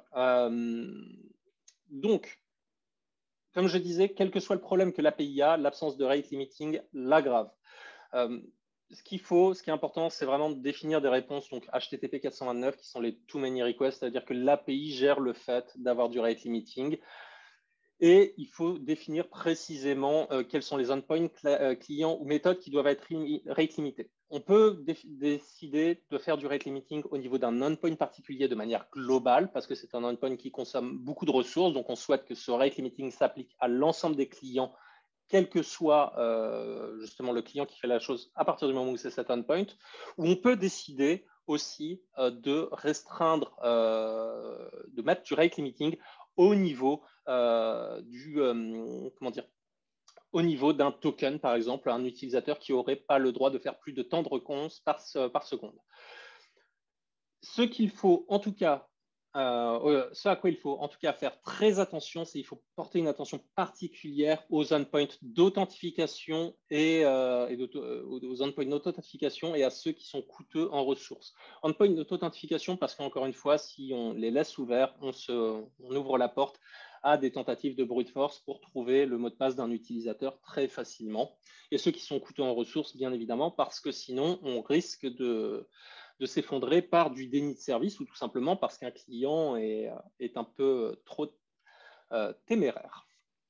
Donc, comme je disais, quel que soit le problème que l'API a, l'absence de rate limiting l'aggrave. Ce qui est important, c'est vraiment de définir des réponses, donc HTTP 429, qui sont les too many requests, c'est-à-dire que l'API gère le fait d'avoir du rate limiting. Et il faut définir précisément quels sont les endpoints clients ou méthodes qui doivent être rate limités. On peut décider de faire du rate limiting au niveau d'un endpoint particulier de manière globale, parce que c'est un endpoint qui consomme beaucoup de ressources. Donc, on souhaite que ce rate limiting s'applique à l'ensemble des clients, quel que soit justement le client qui fait la chose à partir du moment où c'est cet endpoint. Ou on peut décider aussi de restreindre, de mettre du rate limiting au niveau comment dire, au niveau d'un token, par exemple, un utilisateur qui n'aurait pas le droit de faire plus de temps de réponse par seconde. Ce qu'il faut en tout cas, ce à quoi il faut en tout cas faire très attention, c'est qu'il faut porter une attention particulière aux endpoints d'authentification aux endpoints d'authentification et à ceux qui sont coûteux en ressources. Endpoint d'authentification parce qu'encore une fois, si on les laisse ouverts, on ouvre la porte à des tentatives de brute force pour trouver le mot de passe d'un utilisateur très facilement. Et ceux qui sont coûteux en ressources, bien évidemment, parce que sinon, on risque de s'effondrer par du déni de service ou tout simplement parce qu'un client est un peu trop téméraire.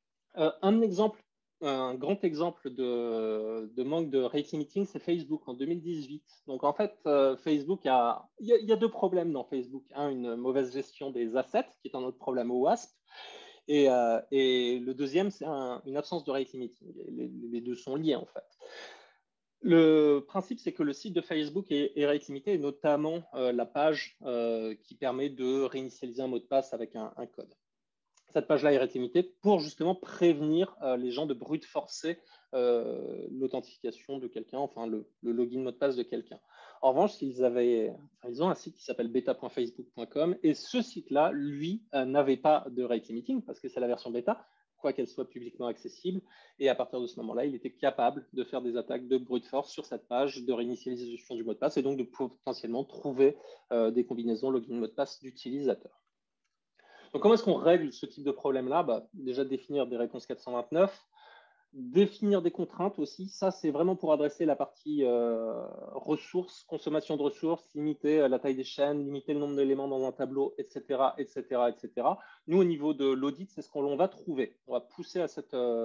Un grand exemple de manque de rate limiting, c'est Facebook en 2018. Donc en fait, Facebook il y a deux problèmes dans Facebook. Une mauvaise gestion des assets, qui est un autre problème au WASP. Et le deuxième, c'est une absence de rate limiting. Les deux sont liés en fait. Le principe, c'est que le site de Facebook est rate limité, et notamment la page qui permet de réinitialiser un mot de passe avec un code. Cette page-là est rate limitée pour justement prévenir les gens de brute forcer l'authentification de quelqu'un, enfin le login mot de passe de quelqu'un. En revanche, ils ont un site qui s'appelle beta.facebook.com et ce site-là, lui, n'avait pas de rate limiting parce que c'est la version bêta, quoi qu'elle soit publiquement accessible. Et à partir de ce moment-là, il était capable de faire des attaques de brute force sur cette page de réinitialisation du mot de passe et donc de potentiellement trouver des combinaisons login mot de passe d'utilisateurs. Donc, comment est-ce qu'on règle ce type de problème-là? Déjà, définir des réponses 429, définir des contraintes aussi. Ça, c'est vraiment pour adresser la partie ressources, consommation de ressources, limiter la taille des chaînes, limiter le nombre d'éléments dans un tableau, etc., etc., etc. Nous, au niveau de l'audit, c'est ce qu'on va trouver. On va pousser à ce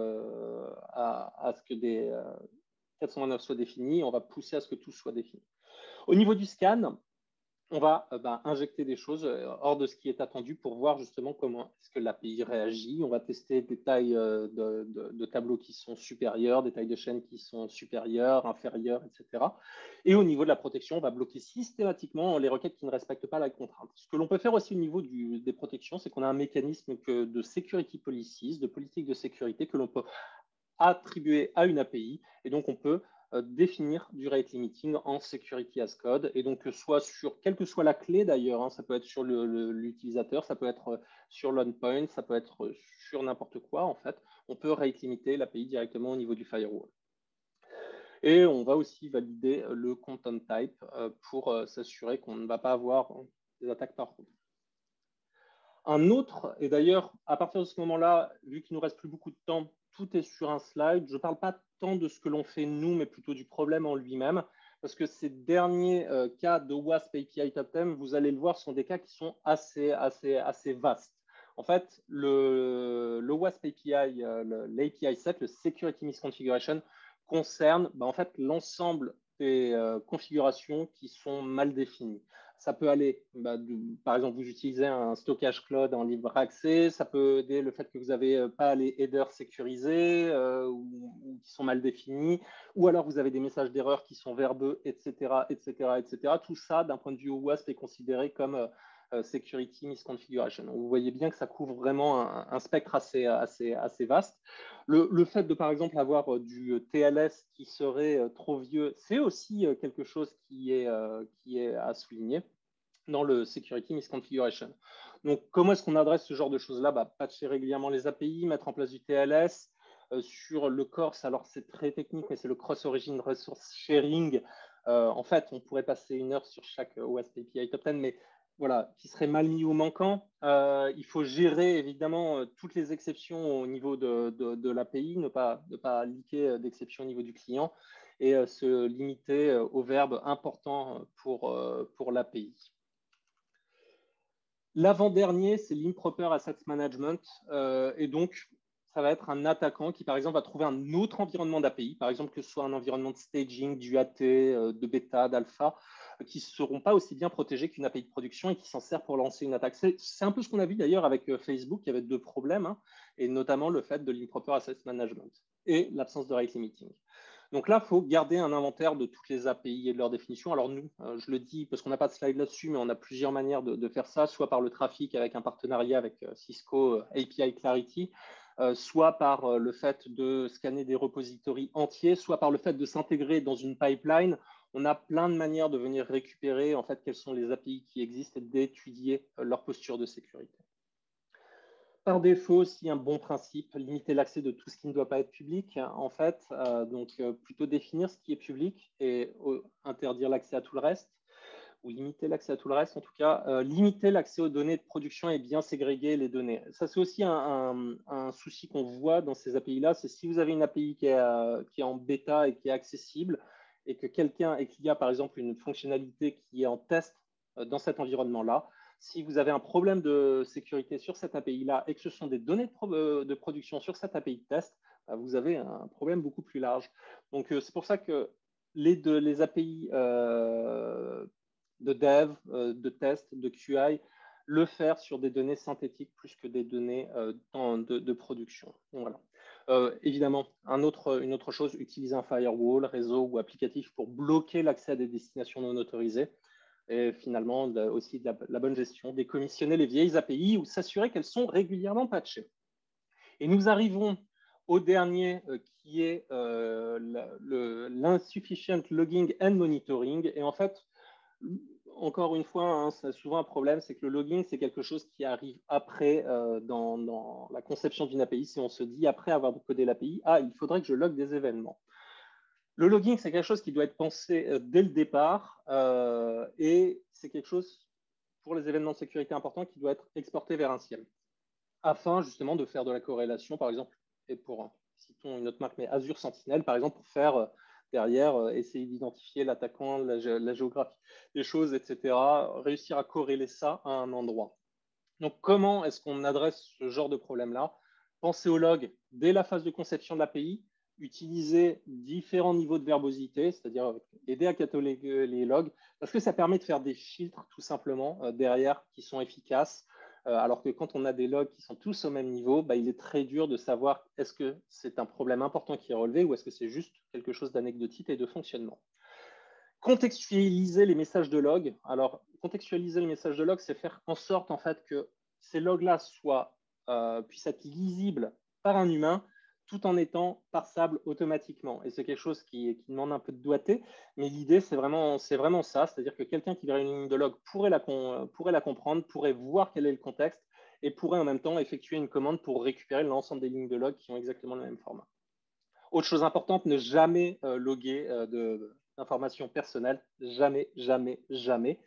que des 429 soient définis. On va pousser à ce que tout soit défini. Au niveau du scan, on va injecter des choses hors de ce qui est attendu pour voir justement comment est-ce que l'API réagit. On va tester des tailles de tableaux qui sont supérieures, des tailles de chaînes qui sont supérieures, inférieures, etc. Et au niveau de la protection, on va bloquer systématiquement les requêtes qui ne respectent pas la contrainte. Ce que l'on peut faire aussi au niveau des protections, c'est qu'on a un mécanisme de security policies, de politique de sécurité que l'on peut attribuer à une API. Et donc, on peut définir du rate limiting en security as code. Et donc, quelle que soit la clé d'ailleurs, ça peut être sur l'utilisateur, ça peut être sur l'endpoint, ça peut être sur n'importe quoi en fait. On peut rate limiter l'API directement au niveau du firewall. Et on va aussi valider le content type pour s'assurer qu'on ne va pas avoir des attaques par route. Un autre, et d'ailleurs, à partir de ce moment-là, vu qu'il ne nous reste plus beaucoup de temps, tout est sur un slide. Je ne parle pas tant de ce que l'on fait nous, mais plutôt du problème en lui-même, parce que ces derniers cas de WASP API Top 10, vous allez le voir, sont des cas qui sont assez vastes. En fait, le WASP API, l'API set, le Security Misconfiguration, concerne en fait, l'ensemble des configurations qui sont mal définies. Ça peut aller, par exemple, vous utilisez un stockage cloud en libre accès, ça peut aider le fait que vous n'avez pas les headers sécurisés ou qui sont mal définis, ou alors vous avez des messages d'erreur qui sont verbeux, etc., etc., etc. Tout ça, d'un point de vue WASP, est considéré comme security misconfiguration. Donc, vous voyez bien que ça couvre vraiment un spectre assez vaste. Le fait de, par exemple, avoir du TLS qui serait trop vieux, c'est aussi quelque chose qui est à souligner dans le security misconfiguration. Donc, comment est-ce qu'on adresse ce genre de choses-là? Patcher régulièrement les API, mettre en place du TLS. Sur le CORS, alors c'est très technique, mais c'est le Cross-Origin Resource Sharing. En fait, on pourrait passer une heure sur chaque OWASP API Top 10, mais voilà, qui serait mal mis ou manquant. Il faut gérer évidemment toutes les exceptions au niveau de l'API, ne pas leaker d'exceptions au niveau du client et se limiter aux verbes importants pour l'API. L'avant-dernier, c'est l'improper asset management. Et donc, ça va être un attaquant qui, par exemple, va trouver un autre environnement d'API, par exemple que ce soit un environnement de staging, d'UAT, de bêta, d'alpha, qui ne seront pas aussi bien protégés qu'une API de production et qui s'en sert pour lancer une attaque. C'est un peu ce qu'on a vu d'ailleurs avec Facebook, il y avait deux problèmes, et notamment le fait de l'improper asset management et l'absence de rate limiting. Donc là, il faut garder un inventaire de toutes les API et de leurs définitions. Alors nous, je le dis parce qu'on n'a pas de slide là-dessus, mais on a plusieurs manières de faire ça, soit par le trafic avec un partenariat avec Cisco API Clarity, soit par le fait de scanner des repositories entiers, soit par le fait de s'intégrer dans une pipeline. On a plein de manières de venir récupérer en fait quelles sont les API qui existent et d'étudier leur posture de sécurité. Par défaut, aussi un bon principe, limiter l'accès de tout ce qui ne doit pas être public, en fait, plutôt définir ce qui est public et interdire l'accès à tout le reste, ou limiter l'accès à tout le reste, en tout cas, limiter l'accès aux données de production et bien ségréguer les données. Ça, c'est aussi un souci qu'on voit dans ces API-là, c'est si vous avez une API qui est en bêta et qui est accessible, et qu'il y a par exemple une fonctionnalité qui est en test dans cet environnement-là, si vous avez un problème de sécurité sur cette API-là et que ce sont des données de production sur cette API de test, vous avez un problème beaucoup plus large. Donc, c'est pour ça que les API de dev, de test, de QI, le faire sur des données synthétiques plus que des données de production. Voilà. Évidemment, une autre chose, utiliser un firewall, réseau ou applicatif pour bloquer l'accès à des destinations non autorisées. Et finalement, aussi de la bonne gestion, décommissionner les vieilles API ou s'assurer qu'elles sont régulièrement patchées. Et nous arrivons au dernier qui est l'insufficient logging and monitoring. Et en fait, encore une fois, hein, c'est souvent un problème, c'est que le logging, c'est quelque chose qui arrive après dans la conception d'une API. Si on se dit, après avoir codé l'API, il faudrait que je log des événements. Le logging, c'est quelque chose qui doit être pensé dès le départ et c'est quelque chose, pour les événements de sécurité importants, qui doit être exporté vers un CIEM afin justement de faire de la corrélation, par exemple, et citons une autre marque, mais Azure Sentinel, par exemple, pour faire derrière, essayer d'identifier l'attaquant, la géographie des choses, etc., réussir à corréler ça à un endroit. Donc, comment est-ce qu'on adresse ce genre de problème-là? Pensez au log dès la phase de conception de l'API, utiliser différents niveaux de verbosité, c'est-à-dire aider à cataloguer les logs, parce que ça permet de faire des filtres tout simplement derrière qui sont efficaces, alors que quand on a des logs qui sont tous au même niveau, il est très dur de savoir est-ce que c'est un problème important qui est relevé ou est-ce que c'est juste quelque chose d'anecdotique et de fonctionnement. Contextualiser les messages de log. Alors, contextualiser les messages de log, c'est faire en sorte en fait que ces logs-là puissent être lisibles par un humain, tout en étant parsables automatiquement. Et c'est quelque chose qui demande un peu de doigté, mais l'idée, c'est vraiment ça, c'est-à-dire que quelqu'un qui verrait une ligne de log pourrait la comprendre, pourrait voir quel est le contexte et pourrait en même temps effectuer une commande pour récupérer l'ensemble des lignes de log qui ont exactement le même format. Autre chose importante, ne jamais loguer d'informations personnelles, jamais, jamais, jamais.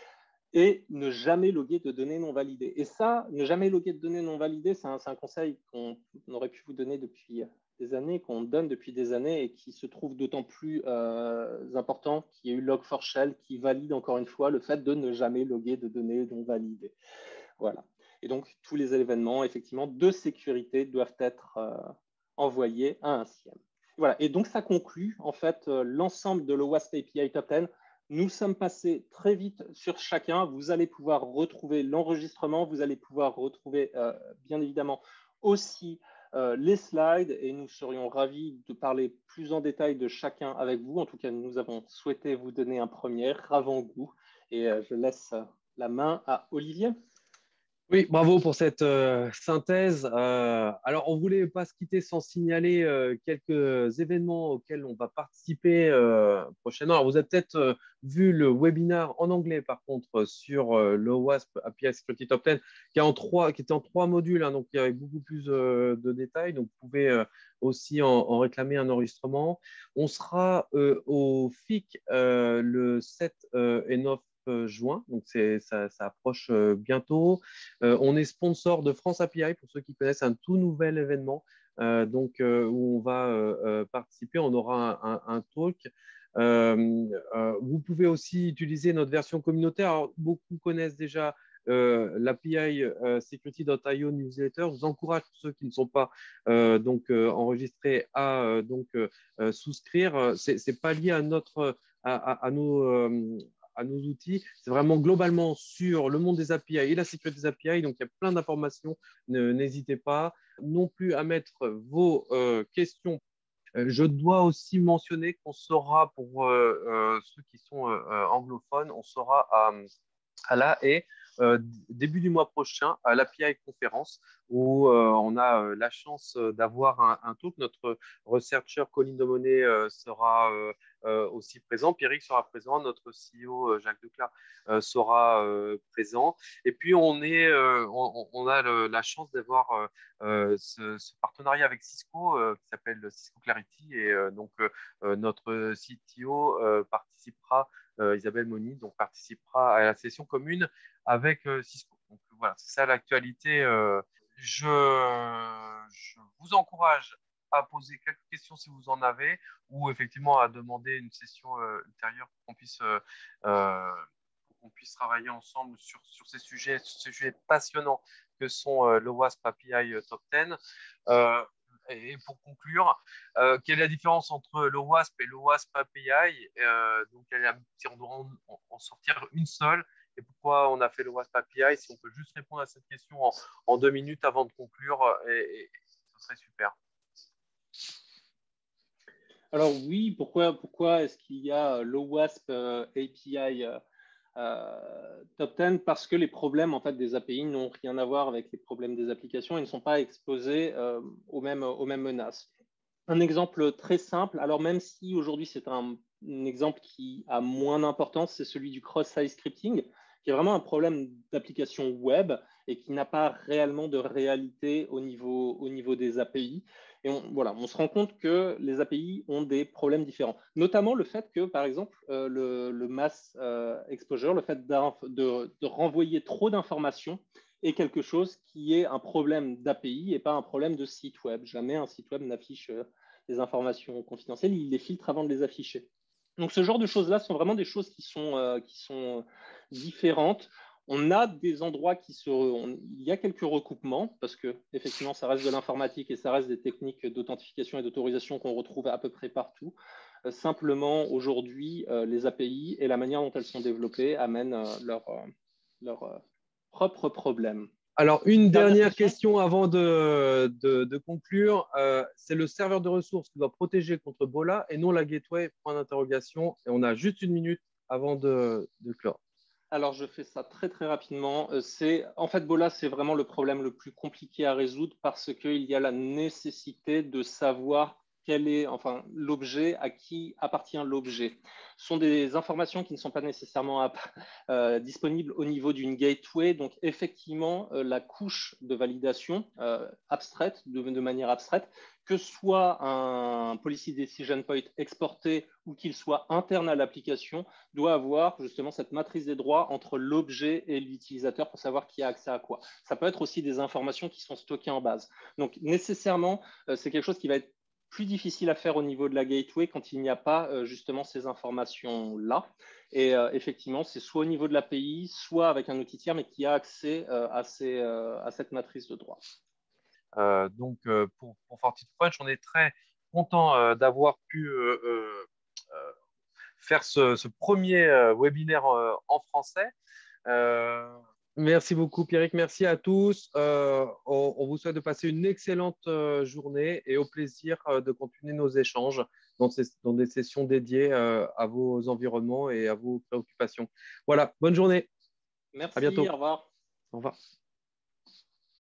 Et ne jamais loguer de données non validées. Et ça, ne jamais loguer de données non validées, c'est un conseil qu'on aurait pu vous donner depuis des années, qu'on donne depuis des années et qui se trouve d'autant plus important qu'il y a eu Log4Shell qui valide encore une fois le fait de ne jamais loguer de données non validées. Voilà. Et donc, tous les événements, effectivement, de sécurité doivent être envoyés à un CIEM. Voilà. Et donc, ça conclut, en fait, l'ensemble de l'OWASP API Top 10. Nous sommes passés très vite sur chacun. Vous allez pouvoir retrouver l'enregistrement. Vous allez pouvoir retrouver, bien évidemment, aussi les slides. Et nous serions ravis de parler plus en détail de chacun avec vous. En tout cas, nous avons souhaité vous donner un premier avant-goût. Et je laisse la main à Olivier. Oui, bravo pour cette synthèse. Alors, on ne voulait pas se quitter sans signaler quelques événements auxquels on va participer prochainement. Alors, vous avez peut-être vu le webinaire en anglais, par contre, sur le WASP API Security Top 10, qui était en 3 modules, hein, donc il y avait beaucoup plus de détails. Donc, vous pouvez aussi en réclamer un enregistrement. On sera au FIC le 7 et 9 juin, donc ça approche bientôt. On est sponsor de France API, pour ceux qui connaissent, un tout nouvel événement où on va participer. On aura un talk. Vous pouvez aussi utiliser notre version communautaire. Alors, beaucoup connaissent déjà l'API security.io newsletter. Je vous encourage, pour ceux qui ne sont pas enregistrés, à souscrire. C'est pas lié à nos outils. C'est vraiment globalement sur le monde des API et la sécurité des API. Donc, il y a plein d'informations. N'hésitez pas non plus à mettre vos questions Je dois aussi mentionner qu'on sera, pour ceux qui sont anglophones, on sera à La Haye début du mois prochain à l'API conférence où on a la chance d'avoir un talk. Notre researcher Colline Domonet sera aussi présent. Pierrick sera présent. Notre CEO Jacques Declat sera présent. Et puis on a la chance d'avoir ce partenariat avec Cisco qui s'appelle Cisco Clarity et notre CTO participera Isabelle Moni, donc participera à la session commune avec Cisco. Donc voilà, c'est ça l'actualité. Je vous encourage à poser quelques questions si vous en avez, ou effectivement à demander une session ultérieure pour qu'on puisse travailler ensemble sur ces sujets passionnants que sont le WASP API Top 10. Et pour conclure, quelle est la différence entre le WASP et le WASP API? Donc, si on doit en sortir une seule, et pourquoi on a fait le WASP API? Si on peut juste répondre à cette question en 2 minutes avant de conclure, et ce serait super. Alors oui, pourquoi est-ce qu'il y a le WASP API Top 10? Parce que les problèmes en fait, des API n'ont rien à voir avec les problèmes des applications et ne sont pas exposés aux mêmes menaces. Un exemple très simple, alors même si aujourd'hui c'est un exemple qui a moins d'importance, c'est celui du cross-site scripting, qui est vraiment un problème d'application web et qui n'a pas réellement de réalité au niveau des API. Et on se rend compte que les API ont des problèmes différents, notamment le fait que, par exemple, le mass exposure, le fait de renvoyer trop d'informations est quelque chose qui est un problème d'API et pas un problème de site web. Jamais un site web n'affiche des informations confidentielles, il les filtre avant de les afficher. Donc ce genre de choses-là sont vraiment des choses qui sont différentes. On a des endroits il y a quelques recoupements parce que effectivement ça reste de l'informatique et ça reste des techniques d'authentification et d'autorisation qu'on retrouve à peu près partout. Simplement aujourd'hui les API et la manière dont elles sont développées amènent leurs propres problèmes. Alors, une dernière question avant de conclure. C'est le serveur de ressources qui doit protéger contre Bola et non la gateway, point d'interrogation. Et on a juste 1 minute avant de clore. Alors, je fais ça très, très rapidement. En fait, Bola, c'est vraiment le problème le plus compliqué à résoudre parce qu'il y a la nécessité de savoir quel est l'objet, à qui appartient l'objet. Ce sont des informations qui ne sont pas nécessairement disponibles au niveau d'une gateway. Donc, effectivement, la couche de validation abstraite, de manière abstraite, que ce soit un policy decision point exporté ou qu'il soit interne à l'application, doit avoir justement cette matrice des droits entre l'objet et l'utilisateur pour savoir qui a accès à quoi. Ça peut être aussi des informations qui sont stockées en base. Donc, nécessairement, c'est quelque chose qui va être plus difficile à faire au niveau de la gateway quand il n'y a pas justement ces informations-là. Et effectivement, c'est soit au niveau de l'API, soit avec un outil tiers, mais qui a accès à cette matrice de droits. Pour FortiCrunch, on est très content d'avoir pu faire ce premier webinaire en français. Merci beaucoup, Pierrick. Merci à tous. On vous souhaite de passer une excellente journée et au plaisir de continuer nos échanges dans des sessions dédiées à vos environnements et à vos préoccupations. Voilà, bonne journée. Merci, à bientôt. au revoir. Au revoir.